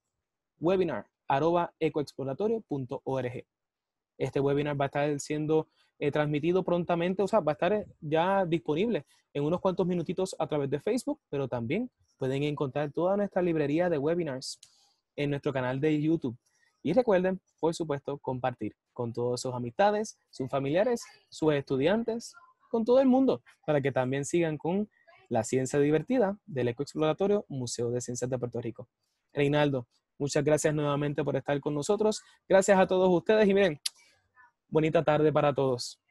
webinar@ecoexploratorio.org. Este webinar va a estar siendo transmitido prontamente, o sea, va a estar ya disponible en unos cuantos minutitos a través de Facebook, pero también pueden encontrar toda nuestra librería de webinars en nuestro canal de YouTube. Y recuerden, por supuesto, compartir con todas sus amistades, sus familiares, sus estudiantes, con todo el mundo, para que también sigan con la ciencia divertida del Ecoexploratorio Museo de Ciencias de Puerto Rico. Reinaldo, muchas gracias nuevamente por estar con nosotros. Gracias a todos ustedes y miren, bonita tarde para todos.